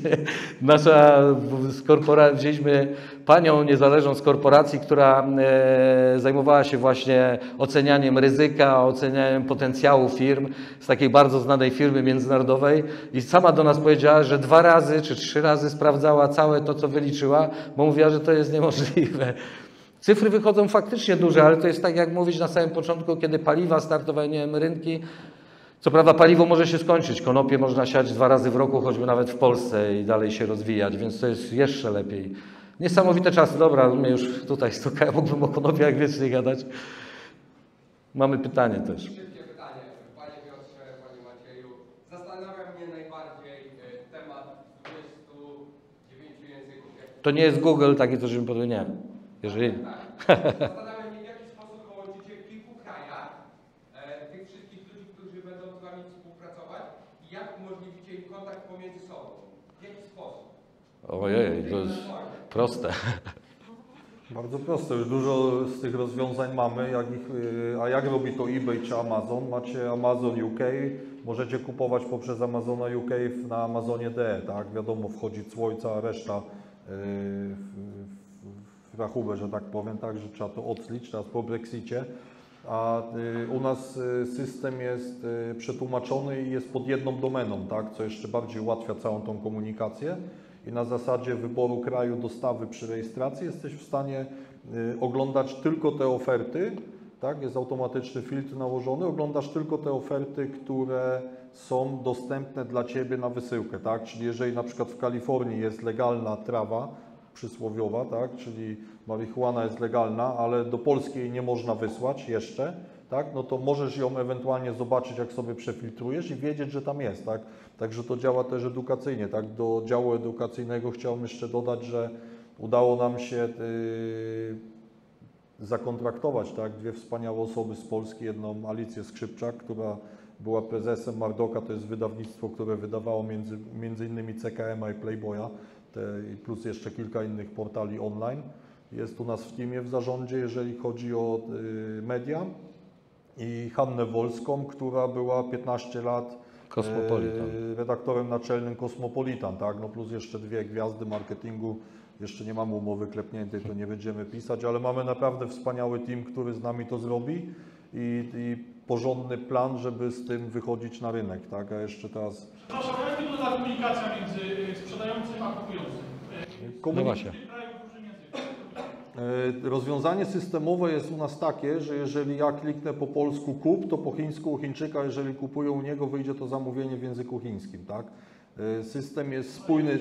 Wzięliśmy panią niezależną z korporacji, która zajmowała się właśnie ocenianiem ryzyka, ocenianiem potencjału firm z takiej bardzo znanej firmy międzynarodowej i sama do nas powiedziała, że 2 razy czy 3 razy sprawdzała całe to, co wyliczyła, bo mówiła, że to jest niemożliwe. Cyfry wychodzą faktycznie duże, ale to jest tak, jak mówić na samym początku, kiedy paliwa startowały, nie wiem, rynki. Co prawda paliwo może się skończyć, konopie można siać 2 razy w roku, choćby nawet w Polsce i dalej się rozwijać, więc to jest jeszcze lepiej. Niesamowite czasy. Dobra, mnie już tutaj stuka, ja mógłbym o konopiach wiecznie gadać. Mamy pytanie też. Szybkie pytanie. Panie Piotrze, Panie Macieju. Zastanawia mnie najbardziej temat 29 języków. To nie jest Google taki, co żebym powiedział, nie. Jeżeli... Tak. Zastanawia mnie, w jaki sposób połączycie w kilku krajach tych wszystkich ludzi, którzy będą z Wami współpracować i jak umożliwicie im kontakt pomiędzy sobą. W jaki sposób? Ojej, to jest proste. Bardzo proste, już dużo z tych rozwiązań mamy. A jak robi to eBay czy Amazon? Macie Amazon UK, możecie kupować poprzez Amazona UK na Amazonie.de, tak? Wiadomo, wchodzi cło i cała reszta rachubę, że tak powiem, tak, że trzeba to odslić teraz po Brexicie. A u nas system jest przetłumaczony i jest pod jedną domeną, tak, co jeszcze bardziej ułatwia całą tą komunikację. I na zasadzie wyboru kraju dostawy przy rejestracji jesteś w stanie oglądać tylko te oferty, tak, jest automatyczny filtr nałożony, oglądasz tylko te oferty, które są dostępne dla Ciebie na wysyłkę, tak, czyli jeżeli na przykład w Kalifornii jest legalna trawa przysłowiowa, tak, czyli marihuana jest legalna, ale do Polski jej nie można wysłać jeszcze, tak, no to możesz ją ewentualnie zobaczyć, jak sobie przefiltrujesz i wiedzieć, że tam jest, tak. Także to działa też edukacyjnie, tak. Do działu edukacyjnego chciałbym jeszcze dodać, że udało nam się zakontraktować, tak, dwie wspaniałe osoby z Polski, jedną Alicję Skrzypczak, która była prezesem Mardoka, to jest wydawnictwo, które wydawało między innymi CKM-a i Playboya, plus jeszcze kilka innych portali online. Jest u nas w teamie w zarządzie, jeżeli chodzi o media, i Hannę Wolską, która była 15 lat redaktorem naczelnym Kosmopolitan, tak? No plus jeszcze dwie gwiazdy marketingu. Jeszcze nie mamy umowy klepniętej, to nie będziemy pisać, ale mamy naprawdę wspaniały team, który z nami to zrobi i porządny plan, żeby z tym wychodzić na rynek, tak? A jeszcze teraz... Przepraszam, jak wygląda komunikacja między sprzedającym a kupującym? No właśnie. Rozwiązanie systemowe jest u nas takie, że jeżeli ja kliknę po polsku kup, to po chińsku u Chińczyka, jeżeli kupują u niego, wyjdzie to zamówienie w języku chińskim, tak? System jest spójny.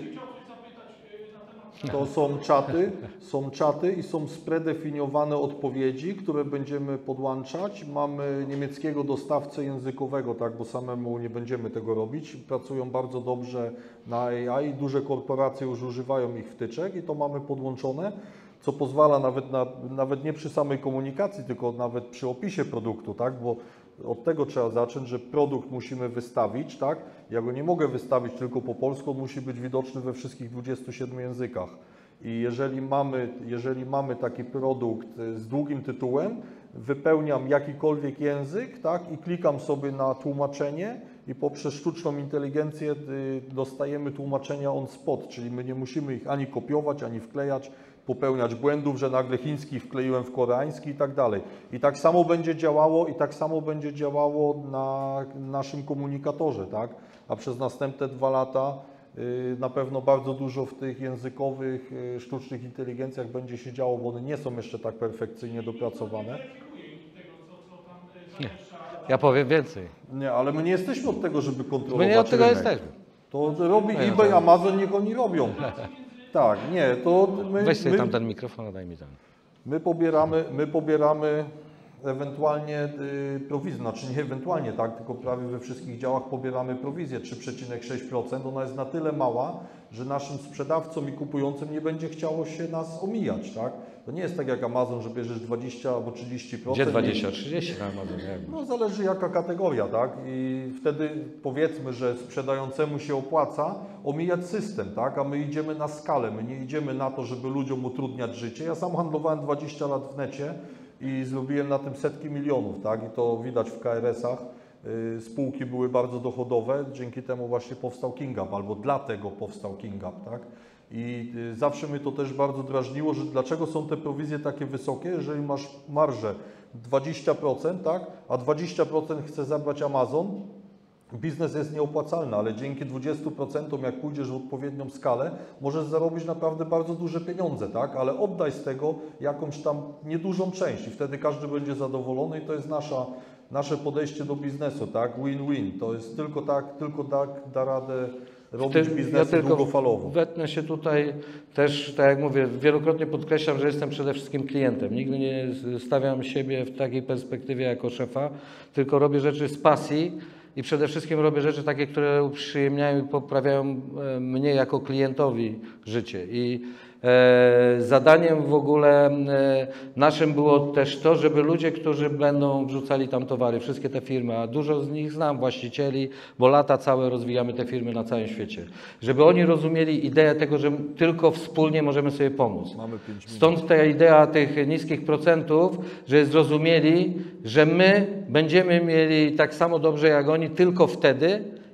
To są czaty i są spredefiniowane odpowiedzi, które będziemy podłączać. Mamy niemieckiego dostawcę językowego, tak, bo samemu nie będziemy tego robić. Pracują bardzo dobrze na AI, duże korporacje już używają ich wtyczek i to mamy podłączone, co pozwala nawet nie przy samej komunikacji, tylko nawet przy opisie produktu, tak, bo od tego trzeba zacząć, że produkt musimy wystawić, tak? Ja go nie mogę wystawić tylko po polsku, on musi być widoczny we wszystkich 27 językach. I jeżeli mamy taki produkt z długim tytułem, wypełniam jakikolwiek język, tak? I klikam sobie na tłumaczenie i poprzez sztuczną inteligencję dostajemy tłumaczenia on spot, czyli my nie musimy ich ani kopiować, ani wklejać, popełniać błędów, że nagle chiński wkleiłem w koreański i tak dalej. I tak samo będzie działało na naszym komunikatorze, tak? A przez następne 2 lata na pewno bardzo dużo w tych językowych, sztucznych inteligencjach będzie się działo, bo one nie są jeszcze tak perfekcyjnie dopracowane. Nie. Ja powiem więcej. Nie, ale my nie jesteśmy od tego, żeby kontrolować My nie od tego rynek. jesteśmy. To robi eBay, Amazon, niech oni robią. Tak, nie, to Weź sobie tam ten mikrofon, a daj mi ten. My pobieramy ewentualnie prowizję, znaczy nie ewentualnie, tak, tylko prawie we wszystkich działach pobieramy prowizję 3,6%. Ona jest na tyle mała, że naszym sprzedawcom i kupującym nie będzie chciało się nas omijać, tak? To nie jest tak jak Amazon, że bierzesz 20 albo 30%. Gdzie 20, 30 na Amazonie? No zależy jaka kategoria, tak? I wtedy powiedzmy, że sprzedającemu się opłaca omijać system, tak? A my idziemy na skalę, my nie idziemy na to, żeby ludziom utrudniać życie. Ja sam handlowałem 20 lat w necie i zrobiłem na tym setki milionów, tak? I to widać w KRS-ach. Spółki były bardzo dochodowe, dzięki temu właśnie powstał KingUp, albo dlatego powstał KingUp, tak? I zawsze mnie to też bardzo drażniło, że dlaczego są te prowizje takie wysokie, jeżeli masz marżę 20%, tak? A 20% chce zabrać Amazon, biznes jest nieopłacalny, ale dzięki 20%, jak pójdziesz w odpowiednią skalę, możesz zarobić naprawdę bardzo duże pieniądze, tak? Ale oddaj z tego jakąś tam niedużą część i wtedy każdy będzie zadowolony i to jest nasze podejście do biznesu, tak? Win-win. To jest tylko tak da radę robić biznesy długofalowo. Wetnę się tutaj też, tak jak mówię, wielokrotnie podkreślam, że jestem przede wszystkim klientem. Nigdy nie stawiam siebie w takiej perspektywie jako szefa, tylko robię rzeczy z pasji i przede wszystkim robię rzeczy takie, które uprzyjemniają i poprawiają mnie jako klientowi życie. I zadaniem w ogóle naszym było też to, żeby ludzie, którzy będą wrzucali tam towary, wszystkie te firmy, a dużo z nich znam, właścicieli, bo lata całe rozwijamy te firmy na całym świecie, żeby oni rozumieli ideę tego, że tylko wspólnie możemy sobie pomóc. Mamy 5 minut. Stąd ta idea tych niskich procentów, że zrozumieli, że my będziemy mieli tak samo dobrze jak oni tylko wtedy,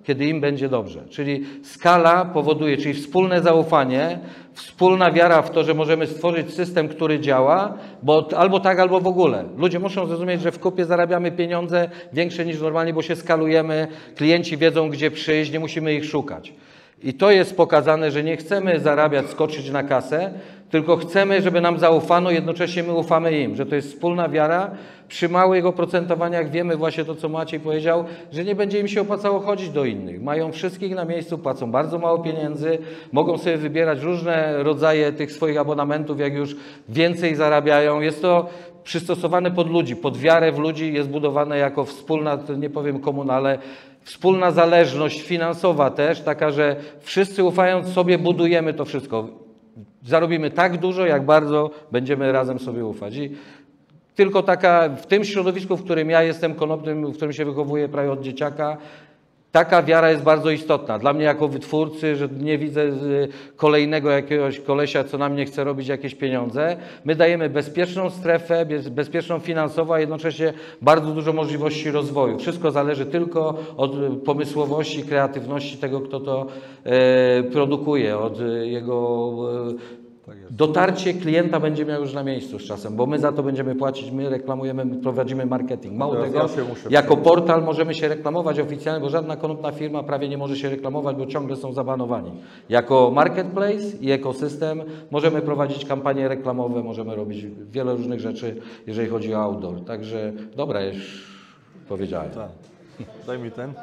kiedy im będzie dobrze. Czyli skala powoduje, czyli wspólne zaufanie, wspólna wiara w to, że możemy stworzyć system, który działa, bo albo tak, albo w ogóle. Ludzie muszą zrozumieć, że w kupie zarabiamy pieniądze większe niż normalnie, bo się skalujemy, klienci wiedzą, gdzie przyjść, nie musimy ich szukać. I to jest pokazane, że nie chcemy zarabiać, skoczyć na kasę, tylko chcemy, żeby nam zaufano, jednocześnie my ufamy im, że to jest wspólna wiara. Przy małych oprocentowaniach wiemy właśnie to, co Maciej powiedział, że nie będzie im się opłacało chodzić do innych. Mają wszystkich na miejscu, płacą bardzo mało pieniędzy, mogą sobie wybierać różne rodzaje tych swoich abonamentów, jak już więcej zarabiają. Jest to przystosowane pod ludzi, pod wiarę w ludzi, jest budowane jako wspólna, nie powiem komuna, ale wspólna zależność finansowa też, taka, że wszyscy ufając sobie budujemy to wszystko. Zarobimy tak dużo, jak bardzo będziemy razem sobie ufać. I tylko taka, w tym środowisku, w którym ja jestem konopnym, w którym się wychowuję prawie od dzieciaka, taka wiara jest bardzo istotna. Dla mnie jako wytwórcy, że nie widzę kolejnego jakiegoś kolesia, co na mnie chce robić jakieś pieniądze. My dajemy bezpieczną strefę, bezpieczną finansowo, a jednocześnie bardzo dużo możliwości rozwoju. Wszystko zależy tylko od pomysłowości, kreatywności tego, kto to produkuje, od jego... Dotarcie klienta będzie miał już na miejscu z czasem, bo my za to będziemy płacić, my reklamujemy, my prowadzimy marketing. Mało tego, jako portal możemy się reklamować oficjalnie, bo żadna konopna firma prawie nie może się reklamować, bo ciągle są zabanowani. Jako marketplace i ekosystem możemy prowadzić kampanie reklamowe, możemy robić wiele różnych rzeczy, jeżeli chodzi o outdoor. Także dobra, już powiedziałem. Tak. Daj mi ten.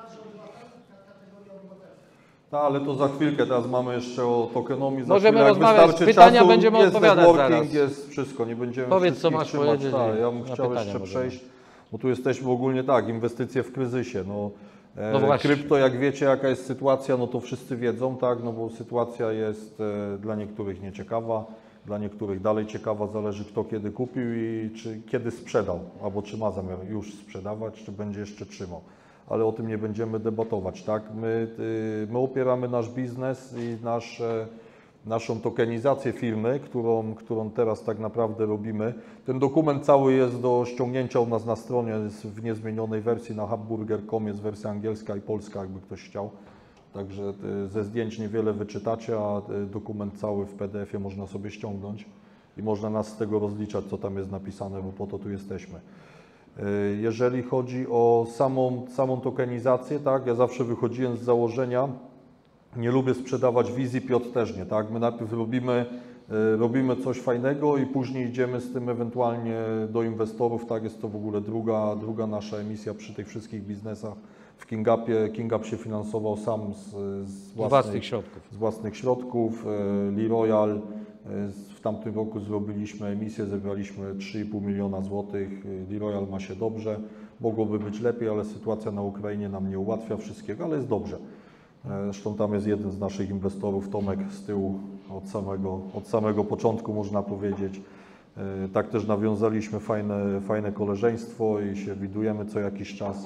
No, ale to za chwilkę, teraz mamy jeszcze o tokenomii. Możemy rozmawiać, pytania czasu, będziemy jest odpowiadać networking, zaraz. Jest wszystko, nie będziemy Powiedz, co wszystkich masz trzymać. powiedzieć. Tak, ja bym Na chciał pytania jeszcze możemy. przejść, bo tu jesteśmy ogólnie tak, inwestycje w kryzysie. No właśnie. Krypto, jak wiecie jaka jest sytuacja, no to wszyscy wiedzą, tak, no bo sytuacja jest dla niektórych nieciekawa, dla niektórych dalej ciekawa, zależy kto kiedy kupił i czy kiedy sprzedał, albo czy ma zamiar już sprzedawać, czy będzie jeszcze trzymał. Ale o tym nie będziemy debatować, tak? My opieramy nasz biznes i naszą tokenizację firmy, którą teraz tak naprawdę robimy. Ten dokument cały jest do ściągnięcia u nas na stronie, jest w niezmienionej wersji na hubburger.com, jest wersja angielska i polska, jakby ktoś chciał. Także ze zdjęć niewiele wyczytacie, a dokument cały w PDF-ie można sobie ściągnąć i można nas z tego rozliczać, co tam jest napisane, bo po to tu jesteśmy. Jeżeli chodzi o samą tokenizację, tak, ja zawsze wychodziłem z założenia, nie lubię sprzedawać wizji, Piotr też nie, tak, my najpierw robimy coś fajnego i później idziemy z tym ewentualnie do inwestorów, tak, jest to w ogóle druga nasza emisja przy tych wszystkich biznesach. W KingUpie, KingUp się finansował sam z własnych środków, Leroyal. W tamtym roku zrobiliśmy emisję, zebraliśmy 3,5 miliona złotych. Leroyal ma się dobrze, mogłoby być lepiej, ale sytuacja na Ukrainie nam nie ułatwia wszystkiego, ale jest dobrze. Zresztą tam jest jeden z naszych inwestorów, Tomek, z tyłu od samego początku, można powiedzieć. Tak też nawiązaliśmy fajne koleżeństwo i się widujemy co jakiś czas.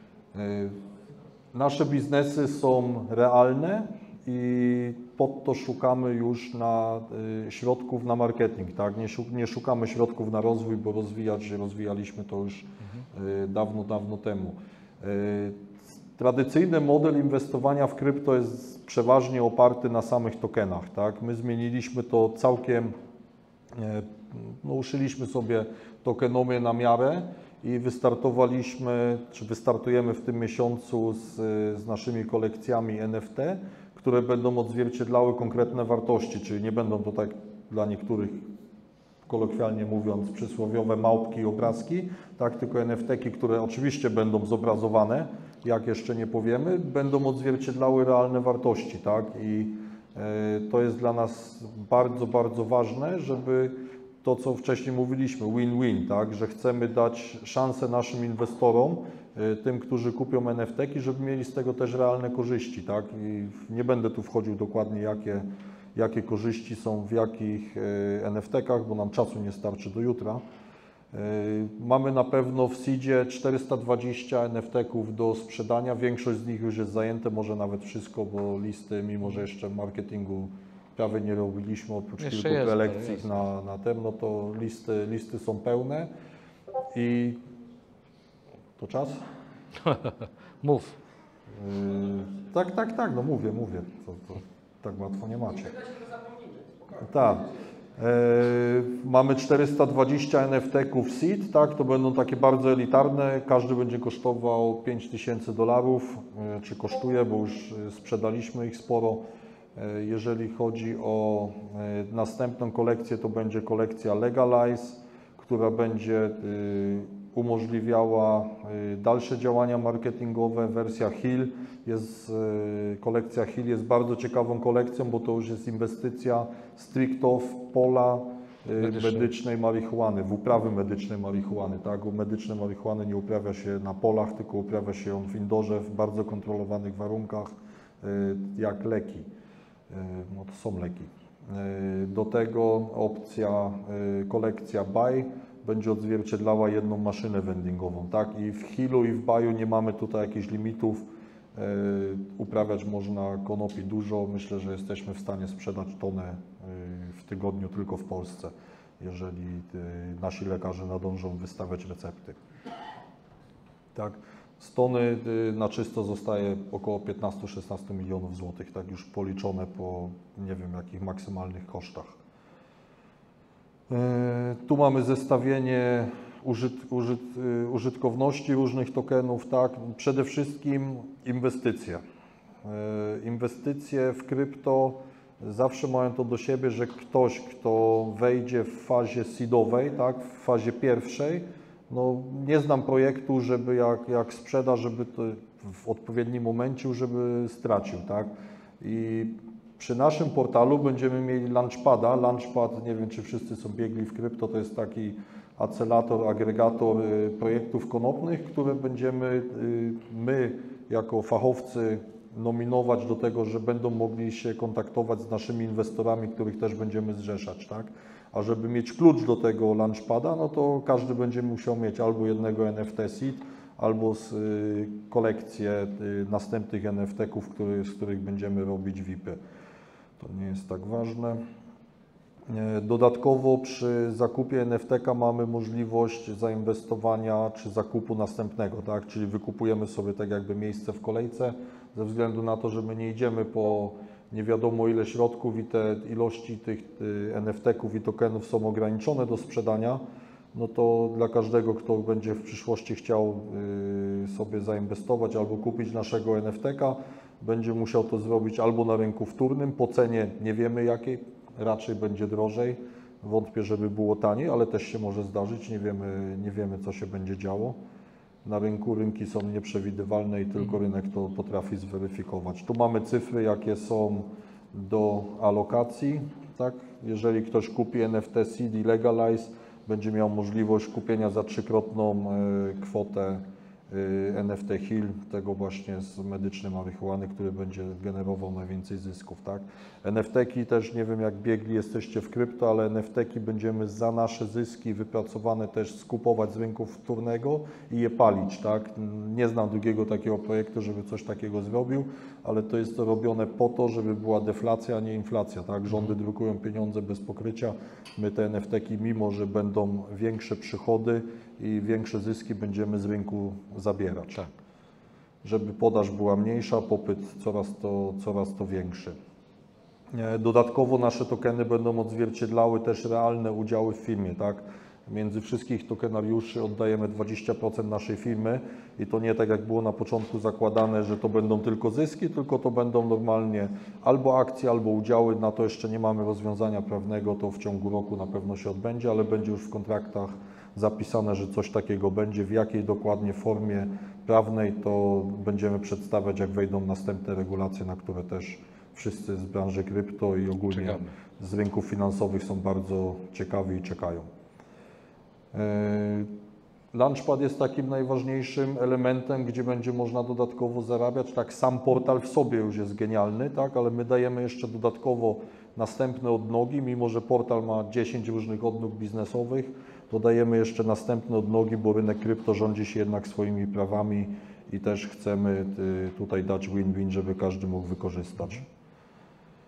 Nasze biznesy są realne i pod to szukamy już środków na marketing, tak? Nie szukamy środków na rozwój, bo rozwijaliśmy to już dawno temu. Tradycyjny model inwestowania w krypto jest przeważnie oparty na samych tokenach, tak? My zmieniliśmy to całkiem, uszyliśmy sobie tokenomię na miarę i wystartujemy w tym miesiącu z naszymi kolekcjami NFT, które będą odzwierciedlały konkretne wartości, czyli nie będą to tak dla niektórych, kolokwialnie mówiąc, przysłowiowe małpki i obrazki, tak, tylko NFT-ki, które oczywiście będą zobrazowane, jak jeszcze nie powiemy, będą odzwierciedlały realne wartości, tak, i to jest dla nas bardzo, bardzo ważne, żeby to, co wcześniej mówiliśmy, win-win, tak, że chcemy dać szansę naszym inwestorom, tym, którzy kupią NFT-ki, żeby mieli z tego też realne korzyści, tak, i nie będę tu wchodził dokładnie, jakie korzyści są w jakich NFT-kach, bo nam czasu nie starczy do jutra. Mamy na pewno w seedzie 420 NFT-ków do sprzedania, większość z nich już jest zajęte, może nawet wszystko, bo listy, mimo że jeszcze marketingu prawie nie robiliśmy, oprócz kilku prelekcji na tem, no to listy są pełne i to czas? Mów. Tak, no mówię. To tak łatwo nie macie. Tak. Mamy 420 NFT-ków seed, tak? To będą takie bardzo elitarne. Każdy będzie kosztował $5000, czy kosztuje, bo już sprzedaliśmy ich sporo. Jeżeli chodzi o następną kolekcję, to będzie kolekcja Legalize, która będzie umożliwiała dalsze działania marketingowe. Wersja Hill kolekcja Hill jest bardzo ciekawą kolekcją, bo to już jest inwestycja stricto w pola medycznej marihuany, w uprawy medycznej marihuany. Tak? Medyczne marihuany nie uprawia się na polach, tylko uprawia się ją w indorze, w bardzo kontrolowanych warunkach, jak leki. No to są leki. Do tego kolekcja Buy będzie odzwierciedlała jedną maszynę vendingową. Tak? I w Hillu i w Buyu nie mamy tutaj jakichś limitów. Uprawiać można konopi dużo. Myślę, że jesteśmy w stanie sprzedać tonę w tygodniu tylko w Polsce, jeżeli nasi lekarze nadążą wystawiać recepty. Tak? Z tony na czysto zostaje około 15-16 milionów złotych, tak już policzone po nie wiem jakich maksymalnych kosztach. Tu mamy zestawienie użytkowności różnych tokenów, tak? Przede wszystkim inwestycje. Inwestycje w krypto zawsze mają to do siebie, że ktoś, kto wejdzie w fazie seedowej, tak? W fazie pierwszej, no nie znam projektu, żeby jak sprzeda, żeby to w odpowiednim momencie, żeby stracił, tak? I przy naszym portalu będziemy mieli Launchpada. Launchpad, nie wiem czy wszyscy są biegli w krypto, to jest taki akcelerator, agregator projektów konopnych, które będziemy my jako fachowcy nominować do tego, że będą mogli się kontaktować z naszymi inwestorami, których też będziemy zrzeszać, tak? A żeby mieć klucz do tego Launchpada, no to każdy będzie musiał mieć albo jednego NFT seed, albo kolekcję następnych NFT-ków, z których będziemy robić VIP-y. To nie jest tak ważne. Dodatkowo przy zakupie NFT-ka mamy możliwość zainwestowania czy zakupu następnego, tak? Czyli wykupujemy sobie tak jakby miejsce w kolejce, ze względu na to, że my nie idziemy po nie wiadomo ile środków i te ilości tych NFT-ków i tokenów są ograniczone do sprzedania, no to dla każdego, kto będzie w przyszłości chciał sobie zainwestować albo kupić naszego NFT-ka, będzie musiał to zrobić albo na rynku wtórnym, po cenie nie wiemy jakiej, raczej będzie drożej, wątpię, żeby było taniej, ale też się może zdarzyć, nie wiemy co się będzie działo. Na rynku rynki są nieprzewidywalne i tylko rynek to potrafi zweryfikować. Tu mamy cyfry, jakie są do alokacji. Tak? Jeżeli ktoś kupi NFT seed i Legalize, będzie miał możliwość kupienia za 3-krotną kwotę NFT Hill, tego właśnie z medycznej marihuany, który będzie generował najwięcej zysków. Tak? NFT-ki też, nie wiem jak biegli jesteście w krypto, ale NFT-ki będziemy za nasze zyski wypracowane też skupować z rynku wtórnego i je palić. Tak? Nie znam drugiego takiego projektu, żeby coś takiego zrobił, ale to jest to robione po to, żeby była deflacja, a nie inflacja. Tak? Rządy drukują pieniądze bez pokrycia. My te NFT-ki, mimo że będą większe przychody i większe zyski, będziemy z rynku zabierać. Tak. Żeby podaż była mniejsza, popyt coraz to większy. Dodatkowo nasze tokeny będą odzwierciedlały też realne udziały w firmie. Tak? Między wszystkich tokenariuszy oddajemy 20% naszej firmy i to nie tak jak było na początku zakładane, że to będą tylko zyski, tylko to będą normalnie albo akcje, albo udziały. Na to jeszcze nie mamy rozwiązania prawnego, to w ciągu roku na pewno się odbędzie, ale będzie już w kontraktach zapisane, że coś takiego będzie. W jakiej dokładnie formie prawnej to będziemy przedstawiać, jak wejdą następne regulacje, na które też wszyscy z branży krypto i ogólnie z rynków finansowych są bardzo ciekawi i czekają. Launchpad jest takim najważniejszym elementem, gdzie będzie można dodatkowo zarabiać. Tak, sam portal w sobie już jest genialny, tak, ale my dajemy jeszcze dodatkowo następne odnogi, mimo że portal ma 10 różnych odnóg biznesowych, dodajemy jeszcze następne odnogi, bo rynek krypto rządzi się jednak swoimi prawami i też chcemy tutaj dać win-win, żeby każdy mógł wykorzystać.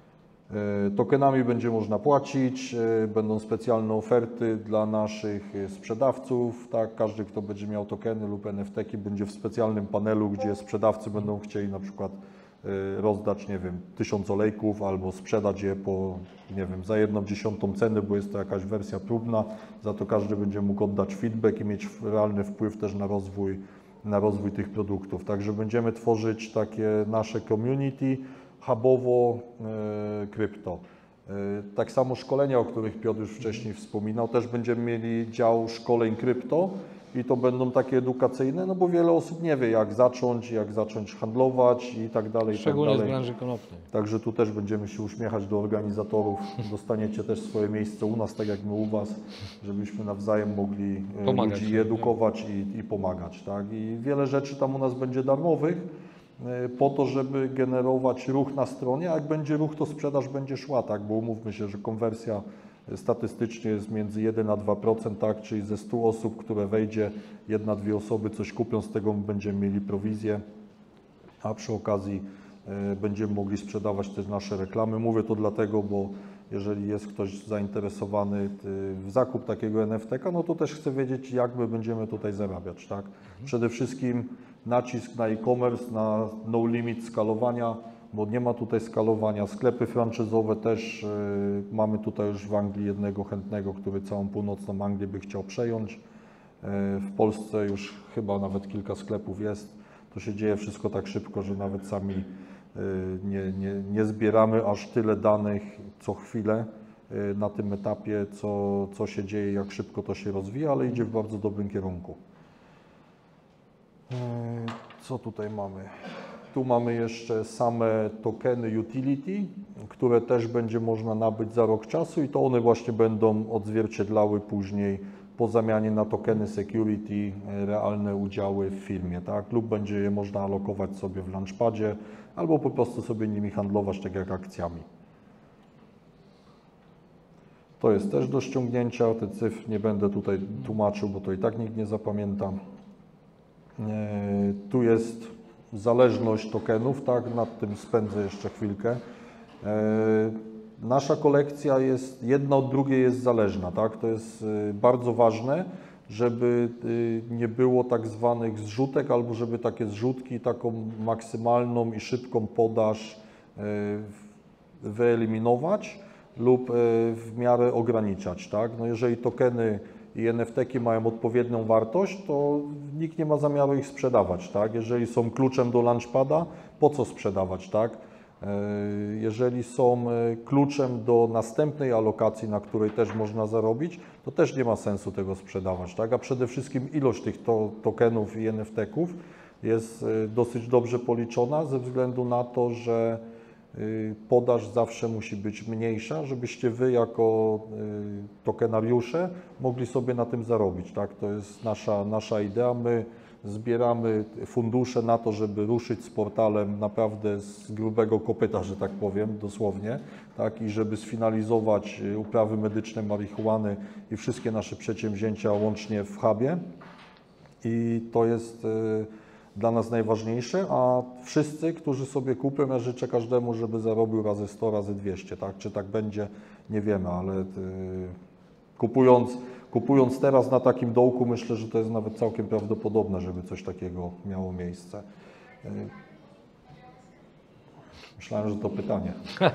Tokenami będzie można płacić, będą specjalne oferty dla naszych sprzedawców. Tak? Każdy, kto będzie miał tokeny lub NFT-ki, będzie w specjalnym panelu, gdzie sprzedawcy będą chcieli na przykład rozdać, nie wiem, 1000 olejków albo sprzedać je po, nie wiem, za 1/10 ceny, bo jest to jakaś wersja próbna. Za to każdy będzie mógł oddać feedback i mieć realny wpływ też na rozwój tych produktów. Także będziemy tworzyć takie nasze community hubowo krypto. Tak samo szkolenia, o których Piotr już wcześniej wspominał, też będziemy mieli dział szkoleń krypto i to będą takie edukacyjne, no bo wiele osób nie wie, jak zacząć handlować i tak dalej. Szczególnie z branży konopnej. Także tu też będziemy się uśmiechać do organizatorów. Dostaniecie też swoje miejsce u nas, tak jak my u Was, żebyśmy nawzajem mogli Pomagać, ludzi edukować i pomagać. Tak? I wiele rzeczy tam u nas będzie darmowych, po to, żeby generować ruch na stronie, a jak będzie ruch, to sprzedaż będzie szła, tak? Bo umówmy się, że konwersja statystycznie jest między 1 a 2%, tak? Czyli ze 100 osób, które wejdzie, 1-2 osoby coś kupią, z tego będziemy mieli prowizję, a przy okazji będziemy mogli sprzedawać też nasze reklamy. Mówię to dlatego, bo jeżeli jest ktoś zainteresowany w zakup takiego NFT-ka, no to też chcę wiedzieć, jak my będziemy tutaj zarabiać, tak? Przede wszystkim nacisk na e-commerce, na no limit skalowania, bo nie ma tutaj skalowania. Sklepy franczyzowe też, mamy tutaj już w Anglii jednego chętnego, który całą północną Anglię by chciał przejąć. W Polsce już chyba nawet kilka sklepów jest. To się dzieje wszystko tak szybko, że nawet sami nie zbieramy aż tyle danych co chwilę na tym etapie, co się dzieje, jak szybko to się rozwija, ale idzie w bardzo dobrym kierunku. Co tutaj mamy? Tu mamy jeszcze same tokeny utility, które też będzie można nabyć za rok czasu i to one właśnie będą odzwierciedlały później po zamianie na tokeny security realne udziały w firmie, tak? Lub będzie je można alokować sobie w Launchpadzie albo po prostu sobie nimi handlować tak jak akcjami. To jest też do ściągnięcia, te cyfry nie będę tutaj tłumaczył, bo to i tak nikt nie zapamięta. Tu jest zależność tokenów, tak, nad tym spędzę jeszcze chwilkę. Nasza kolekcja jest, jedna od drugiej jest zależna, tak, to jest bardzo ważne, żeby nie było tak zwanych zrzutek, albo żeby takie zrzutki, taką maksymalną i szybką podaż wyeliminować lub w miarę ograniczać, tak. No jeżeli tokeny i NFT-ki mają odpowiednią wartość, to nikt nie ma zamiaru ich sprzedawać, tak? Jeżeli są kluczem do Launchpada, po co sprzedawać, tak? Jeżeli są kluczem do następnej alokacji, na której też można zarobić, to też nie ma sensu tego sprzedawać, tak? A przede wszystkim ilość tych tokenów i NFT-ków jest dosyć dobrze policzona ze względu na to, że podaż zawsze musi być mniejsza, żebyście Wy jako tokenariusze mogli sobie na tym zarobić. Tak? To jest nasza idea. My zbieramy fundusze na to, żeby ruszyć z portalem naprawdę z grubego kopyta, że tak powiem, dosłownie, tak? I żeby sfinalizować uprawy medyczne marihuany i wszystkie nasze przedsięwzięcia łącznie w hubie. I to jest dla nas najważniejsze, a wszyscy, którzy sobie kupią, ja życzę każdemu, żeby zarobił razy 100, razy 200, tak? Czy tak będzie, nie wiemy, ale kupując teraz na takim dołku, myślę, że to jest nawet całkiem prawdopodobne, żeby coś takiego miało miejsce. Myślałem, że to pytanie.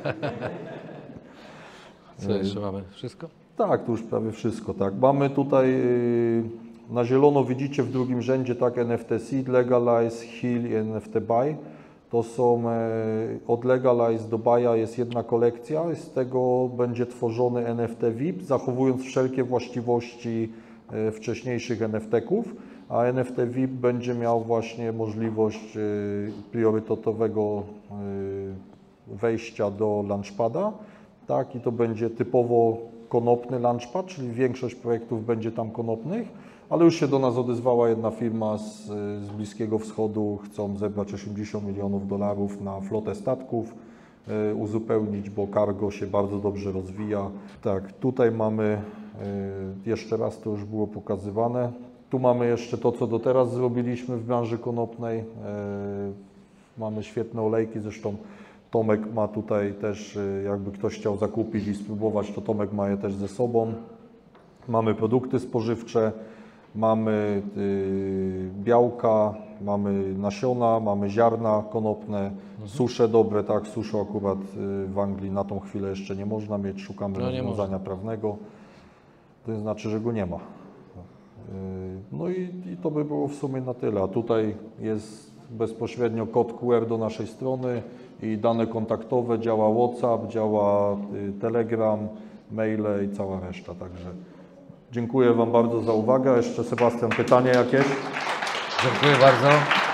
Co jeszcze mamy? Wszystko? Tak, to już prawie wszystko, tak. Mamy tutaj na zielono widzicie w drugim rzędzie tak NFT Seed, Legalize, Heal i NFT Buy. To są od Legalize do Buy'a jest jedna kolekcja, z tego będzie tworzony NFT VIP, zachowując wszelkie właściwości wcześniejszych NFT-ków, a NFT VIP będzie miał właśnie możliwość priorytetowego wejścia do Launchpada, tak, i to będzie typowo konopny Launchpad, czyli większość projektów będzie tam konopnych, ale już się do nas odezwała jedna firma z Bliskiego Wschodu, chcą zebrać $80 milionów na flotę statków, uzupełnić, bo cargo się bardzo dobrze rozwija. Tak, tutaj mamy, jeszcze raz to już było pokazywane, tu mamy jeszcze to, co do teraz zrobiliśmy w branży konopnej. Mamy świetne olejki, zresztą Tomek ma tutaj też, jakby ktoś chciał zakupić i spróbować, to Tomek ma je też ze sobą. Mamy produkty spożywcze, mamy białka, mamy nasiona, mamy ziarna konopne, susze dobre, tak, susze akurat w Anglii na tą chwilę jeszcze nie można mieć, szukamy rozwiązania prawnego, to znaczy, że go nie ma. No i to by było w sumie na tyle, a tutaj jest bezpośrednio kod QR do naszej strony i dane kontaktowe, działa WhatsApp, działa Telegram, maile i cała reszta, także dziękuję Wam bardzo za uwagę. Jeszcze Sebastian, pytanie jakieś? Dziękuję bardzo.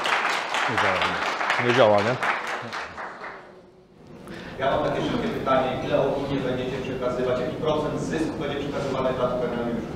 Nie działa, nie? Ja mam takie szybkie pytanie, ile ogólnie będziecie przekazywać, jaki procent zysku będzie przekazywany dla akcjonariuszy?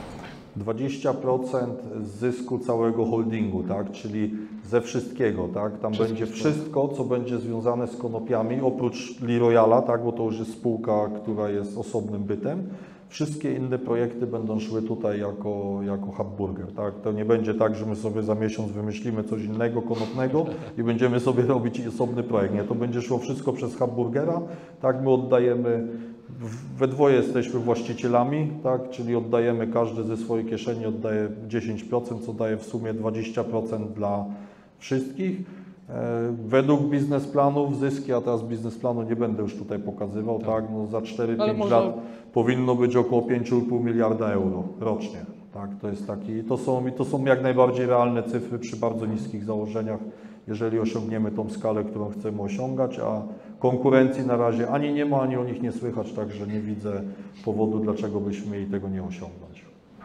20% z zysku całego holdingu, tak? Czyli ze wszystkiego, tak? Tam będzie wszystko, co będzie związane z konopiami, oprócz Leroyala, tak? Bo to już jest spółka, która jest osobnym bytem. Wszystkie inne projekty będą szły tutaj jako Hubburger, tak? To nie będzie tak, że my sobie za miesiąc wymyślimy coś innego, konopnego i będziemy sobie robić osobny projekt. Nie, to będzie szło wszystko przez Hubburgera, tak? My oddajemy, we dwoje jesteśmy właścicielami, tak? Czyli oddajemy, każdy ze swojej kieszeni oddaje 10%, co daje w sumie 20% dla wszystkich. Według biznesplanów zyski, a teraz biznesplanu nie będę już tutaj pokazywał, tak? No za 4-5 lat powinno być około 5,5 miliarda euro rocznie. Tak? To jest taki, to są jak najbardziej realne cyfry przy bardzo niskich założeniach, jeżeli osiągniemy tą skalę, którą chcemy osiągać, a konkurencji na razie ani nie ma, ani o nich nie słychać, także nie widzę powodu, dlaczego byśmy mieli tego nie osiągnąć.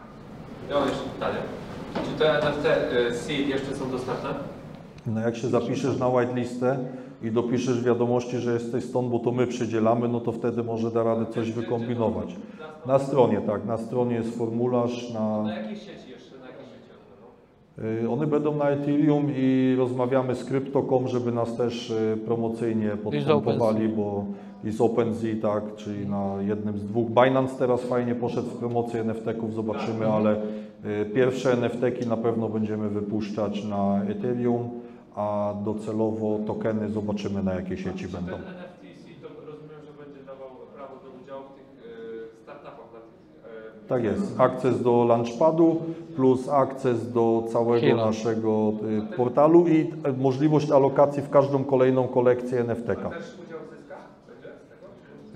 Ja mam jeszcze pytanie. Czy te NFT seed jeszcze są dostępne? No jak się zapiszesz na whitelistę i dopiszesz wiadomości, że jesteś stąd, bo to my przydzielamy, no to wtedy może da radę coś wykombinować. Na stronie, tak, na stronie jest formularz na... Na jakiej sieci jeszcze? Na jakiej sieci one będą? One będą na Ethereum i rozmawiamy z Crypto.com, żeby nas też promocyjnie podpompowali, bo i z OpenSea, tak, czyli na jednym z dwóch. Binance teraz fajnie poszedł w promocję NFT-ków, zobaczymy, ale pierwsze NFT-ki na pewno będziemy wypuszczać na Ethereum, a docelowo tokeny zobaczymy, na jakiej sieci będą. Ten NFT to rozumiem, że będzie dawał prawo do udziału w tych startupach. Tak jest. Akces do Launchpadu plus akces do całego naszego portalu i możliwość alokacji w każdą kolejną kolekcję NFT-ka. Też udział w zyskach będzie z tego?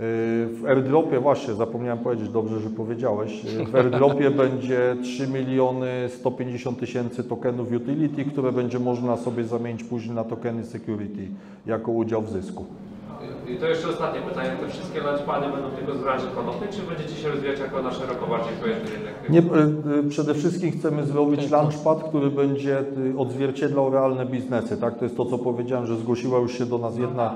W airdropie, właśnie zapomniałem powiedzieć, dobrze, że powiedziałeś, w airdropie będzie 3 150 000 tokenów utility, które będzie można sobie zamienić później na tokeny security jako udział w zysku. I to jeszcze ostatnie pytanie. Te wszystkie launchpady będą tylko z branży konopnej, czy będziecie się rozwijać jako na szeroko bardziej projekty jednak? Nie, przede wszystkim chcemy zrobić launchpad, który będzie odzwierciedlał realne biznesy. Tak? To jest to, co powiedziałem, że zgłosiła już się do nas jedna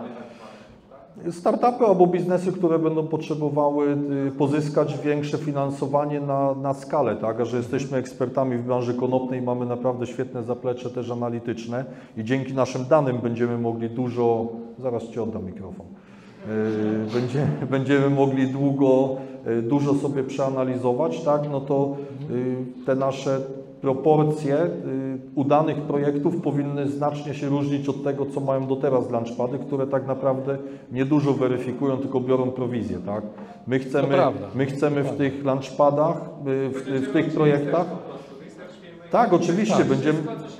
startupy albo biznesy, które będą potrzebowały pozyskać większe finansowanie na skalę, tak? A że jesteśmy ekspertami w branży konopnej, mamy naprawdę świetne zaplecze też analityczne i dzięki naszym danym będziemy mogli dużo, zaraz Ci oddam mikrofon, będziemy mogli dużo sobie przeanalizować, tak? No to te nasze proporcje udanych projektów powinny znacznie się różnić od tego, co mają do teraz launchpady, które tak naprawdę niedużo weryfikują, tylko biorą prowizję, tak? My chcemy w tych launchpadach, w tych projektach. Tak, oczywiście, będziemy.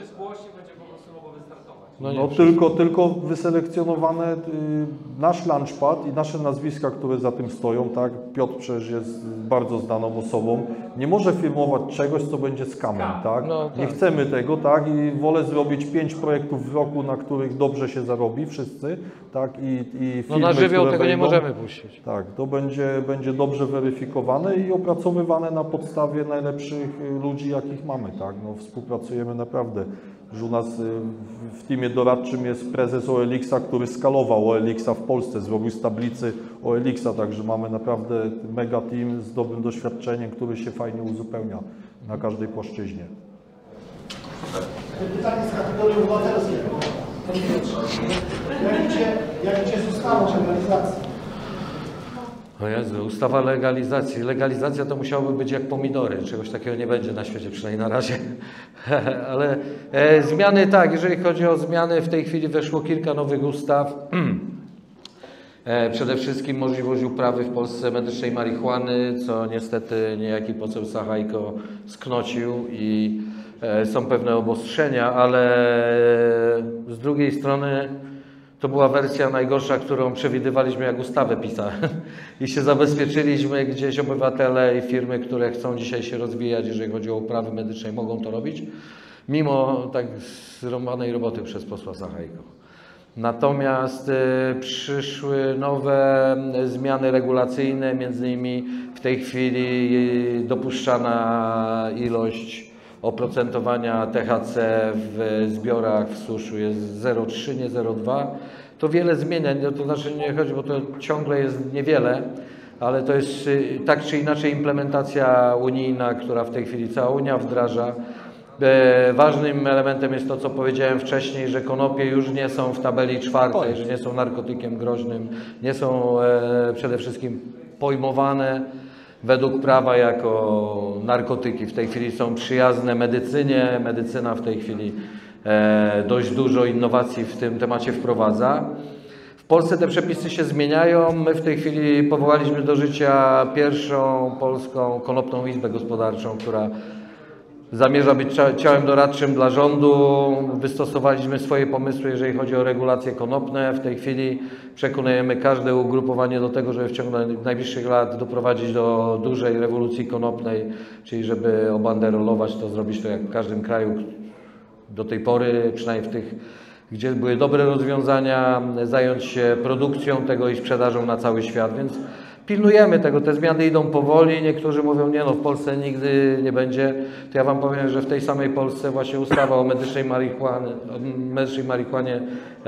No tylko wyselekcjonowane nasz launchpad i nasze nazwiska, które za tym stoją, tak? Piotr przecież jest bardzo znaną osobą, nie może firmować czegoś, co będzie skamem, tak? Nie chcemy tego, tak? I wolę zrobić 5 projektów w roku, na których dobrze się zarobi wszyscy, tak? I firmy, na żywioł tego będą, nie możemy puścić. Tak, to będzie dobrze weryfikowane i opracowywane na podstawie najlepszych ludzi, jakich mamy, tak? No, współpracujemy naprawdę. Że u nas w teamie doradczym jest prezes OLX-a, który skalował OLX-a w Polsce, zrobił z tablicy OLX-a, także mamy naprawdę mega team z dobrym doświadczeniem, który się fajnie uzupełnia na każdej płaszczyźnie. Pytanie z kategorii obywatelskiej. Jak idzie z ustawą legalizacji? O Jezu, ustawa legalizacji. Legalizacja to musiałoby być jak pomidory. Czegoś takiego nie będzie na świecie, przynajmniej na razie. Ale zmiany tak, jeżeli chodzi o zmiany, w tej chwili weszło kilka nowych ustaw. Przede wszystkim możliwość uprawy w Polsce medycznej marihuany, co niestety niejaki poseł Sachajko sknocił i są pewne obostrzenia, ale z drugiej strony to była wersja najgorsza, którą przewidywaliśmy, jak ustawę pisałem. I się zabezpieczyliśmy, gdzieś obywatele i firmy, które chcą dzisiaj się rozwijać, jeżeli chodzi o uprawy medyczne, mogą to robić, mimo tak zrąbanej roboty przez posła Sachajko. Natomiast przyszły nowe zmiany regulacyjne, między innymi w tej chwili dopuszczana ilość oprocentowania THC w zbiorach w suszu jest 0,3, nie 0,2. To wiele zmienia, to znaczy nie chodzi, bo to ciągle jest niewiele, ale to jest tak czy inaczej implementacja unijna, która w tej chwili cała Unia wdraża. Ważnym elementem jest to, co powiedziałem wcześniej, że konopie już nie są w tabeli 4, że nie są narkotykiem groźnym, nie są przede wszystkim pojmowane według prawa jako narkotyki. W tej chwili są przyjazne medycynie. Medycyna w tej chwili dość dużo innowacji w tym temacie wprowadza. W Polsce te przepisy się zmieniają. My w tej chwili powołaliśmy do życia pierwszą polską konopną izbę gospodarczą, która zamierza być ciałem doradczym dla rządu. Wystosowaliśmy swoje pomysły, jeżeli chodzi o regulacje konopne. W tej chwili przekonujemy każde ugrupowanie do tego, żeby w ciągu najbliższych lat doprowadzić do dużej rewolucji konopnej, czyli żeby obanderolować to, zrobić to jak w każdym kraju do tej pory, przynajmniej w tych, gdzie były dobre rozwiązania, zająć się produkcją tego i sprzedażą na cały świat, więc pilnujemy tego, te zmiany idą powoli, niektórzy mówią, nie no, w Polsce nigdy nie będzie, to ja Wam powiem, że w tej samej Polsce właśnie ustawa o medycznej marihuanie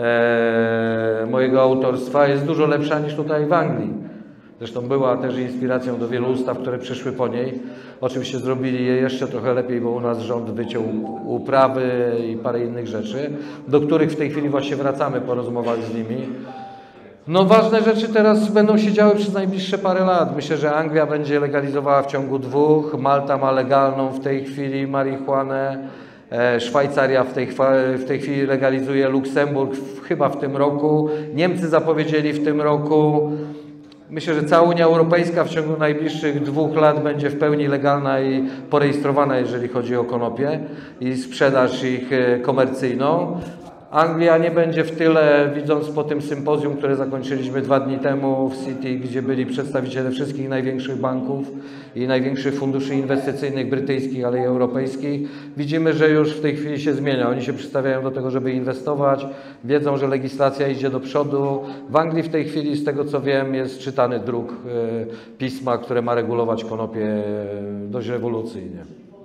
mojego autorstwa jest dużo lepsza niż tutaj w Anglii. Zresztą była też inspiracją do wielu ustaw, które przyszły po niej. Oczywiście zrobili je jeszcze trochę lepiej, bo u nas rząd wyciął uprawy i parę innych rzeczy, do których w tej chwili właśnie wracamy po rozmowach z nimi. No ważne rzeczy teraz będą się działy przez najbliższe parę lat. Myślę, że Anglia będzie legalizowała w ciągu 2, Malta ma legalną w tej chwili marihuanę, Szwajcaria w tej chwili legalizuje, Luksemburg chyba w tym roku, Niemcy zapowiedzieli w tym roku. Myślę, że cała Unia Europejska w ciągu najbliższych 2 lat będzie w pełni legalna i porejestrowana, jeżeli chodzi o konopie i sprzedaż ich komercyjną. Anglia nie będzie w tyle, widząc po tym sympozjum, które zakończyliśmy 2 dni temu w City, gdzie byli przedstawiciele wszystkich największych banków i największych funduszy inwestycyjnych brytyjskich, ale i europejskich. Widzimy, że już w tej chwili się zmienia. Oni się przystawiają do tego, żeby inwestować, wiedzą, że legislacja idzie do przodu. W Anglii w tej chwili, z tego co wiem, jest czytany druk pisma, które ma regulować konopie dość rewolucyjnie.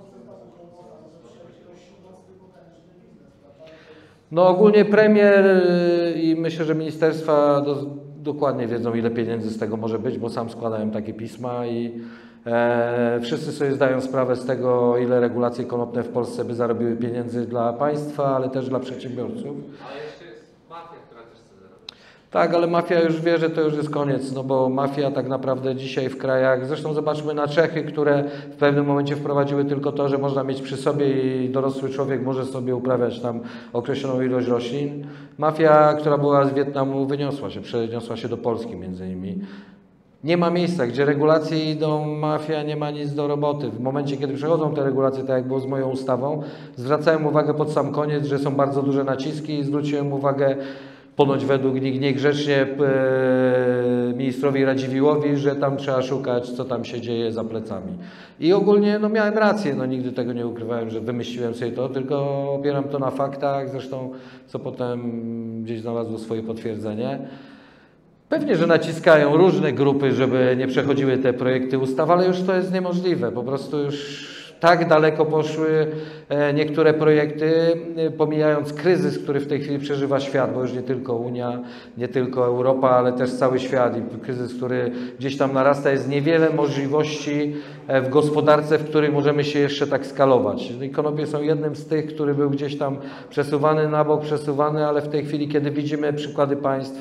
No ogólnie premier i myślę, że ministerstwa dokładnie wiedzą, ile pieniędzy z tego może być, bo sam składałem takie pisma i wszyscy sobie zdają sprawę z tego, ile regulacje konopne w Polsce by zarobiły pieniędzy dla państwa, ale też dla przedsiębiorców. Ale jeszcze jest mafia, która też chce zarobić. Tak, ale mafia już wie, że to już jest koniec, no bo mafia tak naprawdę dzisiaj w krajach, zresztą zobaczmy na Czechy, które w pewnym momencie wprowadziły tylko to, że można mieć przy sobie i dorosły człowiek może sobie uprawiać tam określoną ilość roślin. Mafia, która była z Wietnamu, przeniosła się do Polski między innymi. Nie ma miejsca, gdzie regulacje idą, mafia nie ma nic do roboty. W momencie, kiedy przechodzą te regulacje, tak jak było z moją ustawą, zwracałem uwagę pod sam koniec, że są bardzo duże naciski i zwróciłem uwagę, ponoć według nich niegrzecznie ministrowi Radziwiłłowi, że tam trzeba szukać, co tam się dzieje za plecami. I ogólnie no, miałem rację, no, nigdy tego nie ukrywałem, że wymyśliłem sobie to, tylko opieram to na faktach, zresztą co potem gdzieś znalazło swoje potwierdzenie. Pewnie, że naciskają różne grupy, żeby nie przechodziły te projekty ustaw, ale już to jest niemożliwe. Po prostu już tak daleko poszły niektóre projekty, pomijając kryzys, który w tej chwili przeżywa świat, bo już nie tylko Unia, nie tylko Europa, ale też cały świat i kryzys, który gdzieś tam narasta, jest niewiele możliwości w gospodarce, w której możemy się jeszcze tak skalować. I konopie są jednym z tych, który był gdzieś tam przesuwany na bok, ale w tej chwili, kiedy widzimy przykłady państw,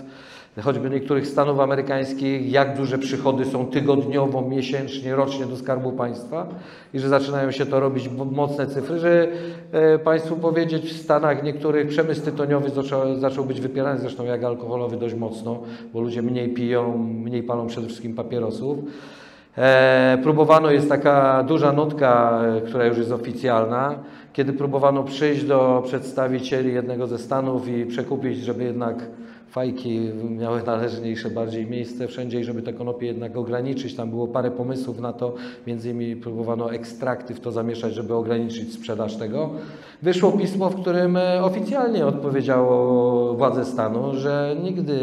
choćby niektórych stanów amerykańskich, jak duże przychody są tygodniowo, miesięcznie, rocznie do Skarbu Państwa i że zaczynają się to robić mocne cyfry, że Państwu powiedzieć, w Stanach niektórych przemysł tytoniowy zaczął być wypierany, zresztą jak alkoholowy dość mocno, bo ludzie mniej piją, mniej palą przede wszystkim papierosów. Próbowano, jest taka duża notka, która już jest oficjalna, kiedy próbowano przyjść do przedstawicieli jednego ze stanów i przekupić, żeby jednak fajki miały należniejsze bardziej miejsce wszędzie i żeby te konopie jednak ograniczyć. Tam było parę pomysłów na to, między innymi próbowano ekstrakty w to zamieszać, żeby ograniczyć sprzedaż tego. Wyszło pismo, w którym oficjalnie odpowiedziało władze stanu, że nigdy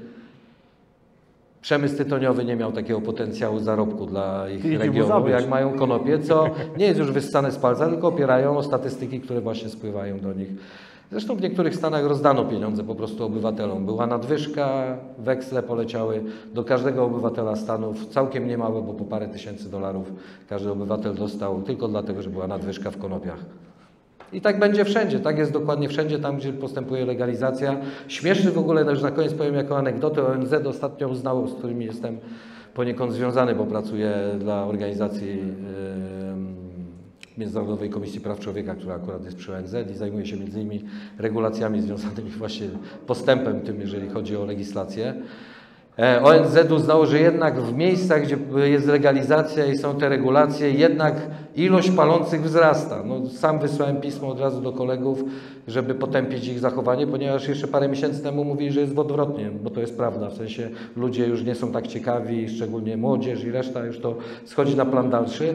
przemysł tytoniowy nie miał takiego potencjału zarobku dla ich regionu, jak mają konopie, co nie jest już wyssane z palca, tylko opierają o statystyki, które właśnie spływają do nich. Zresztą w niektórych stanach rozdano pieniądze po prostu obywatelom. Była nadwyżka, weksle poleciały do każdego obywatela stanów, całkiem niemałe, bo po parę tysięcy dolarów każdy obywatel dostał tylko dlatego, że była nadwyżka w konopiach. I tak będzie wszędzie, tak jest dokładnie wszędzie, tam gdzie postępuje legalizacja. Śmieszny w ogóle, już na koniec powiem jako anegdotę, ONZ ostatnio uznało, z którymi jestem poniekąd związany, bo pracuję dla organizacji Międzynarodowej Komisji Praw Człowieka, która akurat jest przy ONZ i zajmuje się między innymi regulacjami związanymi właśnie postępem tym, jeżeli chodzi o legislację. ONZ uznało, że jednak w miejscach, gdzie jest legalizacja i są te regulacje, jednak ilość palących wzrasta. No, sam wysłałem pismo od razu do kolegów, żeby potępić ich zachowanie, ponieważ jeszcze parę miesięcy temu mówili, że jest odwrotnie, bo to jest prawda. W sensie ludzie już nie są tak ciekawi, szczególnie młodzież i reszta już to schodzi na plan dalszy.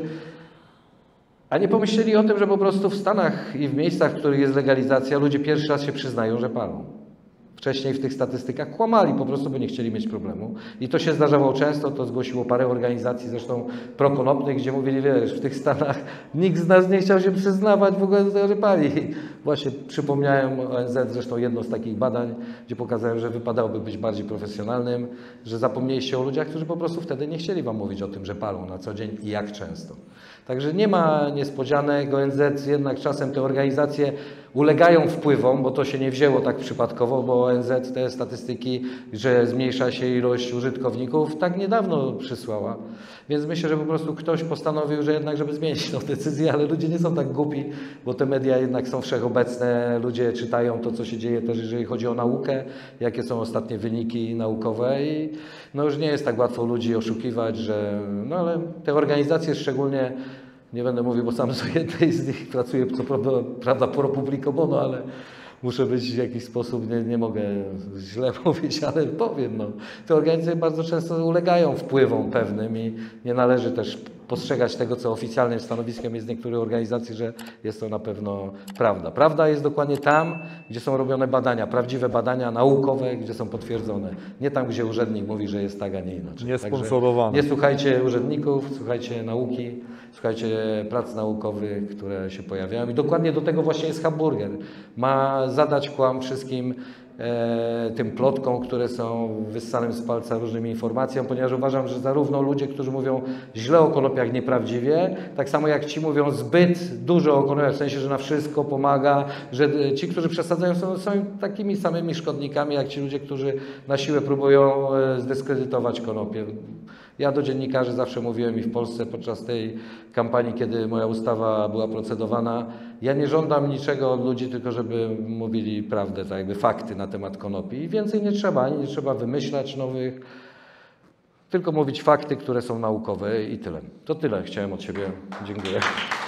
A nie pomyśleli o tym, że po prostu w Stanach i w miejscach, w których jest legalizacja, ludzie pierwszy raz się przyznają, że palą. Wcześniej w tych statystykach kłamali po prostu, bo nie chcieli mieć problemu. I to się zdarzało często, to zgłosiło parę organizacji, zresztą prokonopnych, gdzie mówili, wiesz, w tych Stanach nikt z nas nie chciał się przyznawać w ogóle do tego, że pali. Właśnie przypomniałem ONZ, zresztą jedno z takich badań, gdzie pokazałem, że wypadałoby być bardziej profesjonalnym, że zapomnieliście o ludziach, którzy po prostu wtedy nie chcieli wam mówić o tym, że palą na co dzień i jak często. Także nie ma niespodzianek, ONZ jednak czasem te organizacje ulegają wpływom, bo to się nie wzięło tak przypadkowo, bo ONZ te statystyki, że zmniejsza się ilość użytkowników, tak niedawno przysłała. Więc myślę, że po prostu ktoś postanowił, że jednak, żeby zmienić tę decyzję, ale ludzie nie są tak głupi, bo te media jednak są wszechobecne, ludzie czytają to, co się dzieje też, jeżeli chodzi o naukę, jakie są ostatnie wyniki naukowe i no już nie jest tak łatwo ludzi oszukiwać, że no ale te organizacje szczególnie, nie będę mówił, bo sam z jednej z nich pracuję, co prawda pro publico bono, ale muszę być w jakiś sposób, nie mogę źle mówić, ale powiem, no. Te organizacje bardzo często ulegają wpływom pewnym i nie należy też postrzegać tego, co oficjalnym stanowiskiem jest niektórych organizacji, że jest to na pewno prawda. Prawda jest dokładnie tam, gdzie są robione badania, prawdziwe badania naukowe, gdzie są potwierdzone. Nie tam, gdzie urzędnik mówi, że jest tak, a nie inaczej. Niesponsorowane. Nie słuchajcie urzędników, słuchajcie nauki, słuchajcie prac naukowych, które się pojawiają. I dokładnie do tego właśnie jest Hamburger. Ma zadać kłam wszystkim tym plotkom, które są wyssanym z palca różnymi informacjami, ponieważ uważam, że zarówno ludzie, którzy mówią źle o konopiach nieprawdziwie, tak samo jak ci mówią zbyt dużo o konopiach, w sensie, że na wszystko pomaga, że ci, którzy przesadzają, są takimi samymi szkodnikami, jak ci ludzie, którzy na siłę próbują zdyskredytować konopie. Ja do dziennikarzy zawsze mówiłem i w Polsce podczas tej kampanii, kiedy moja ustawa była procedowana, ja nie żądam niczego od ludzi, tylko żeby mówili prawdę, tak jakby fakty na temat konopi. I więcej nie trzeba, ani nie trzeba wymyślać nowych, tylko mówić fakty, które są naukowe i tyle. To tyle chciałem od siebie. Dziękuję.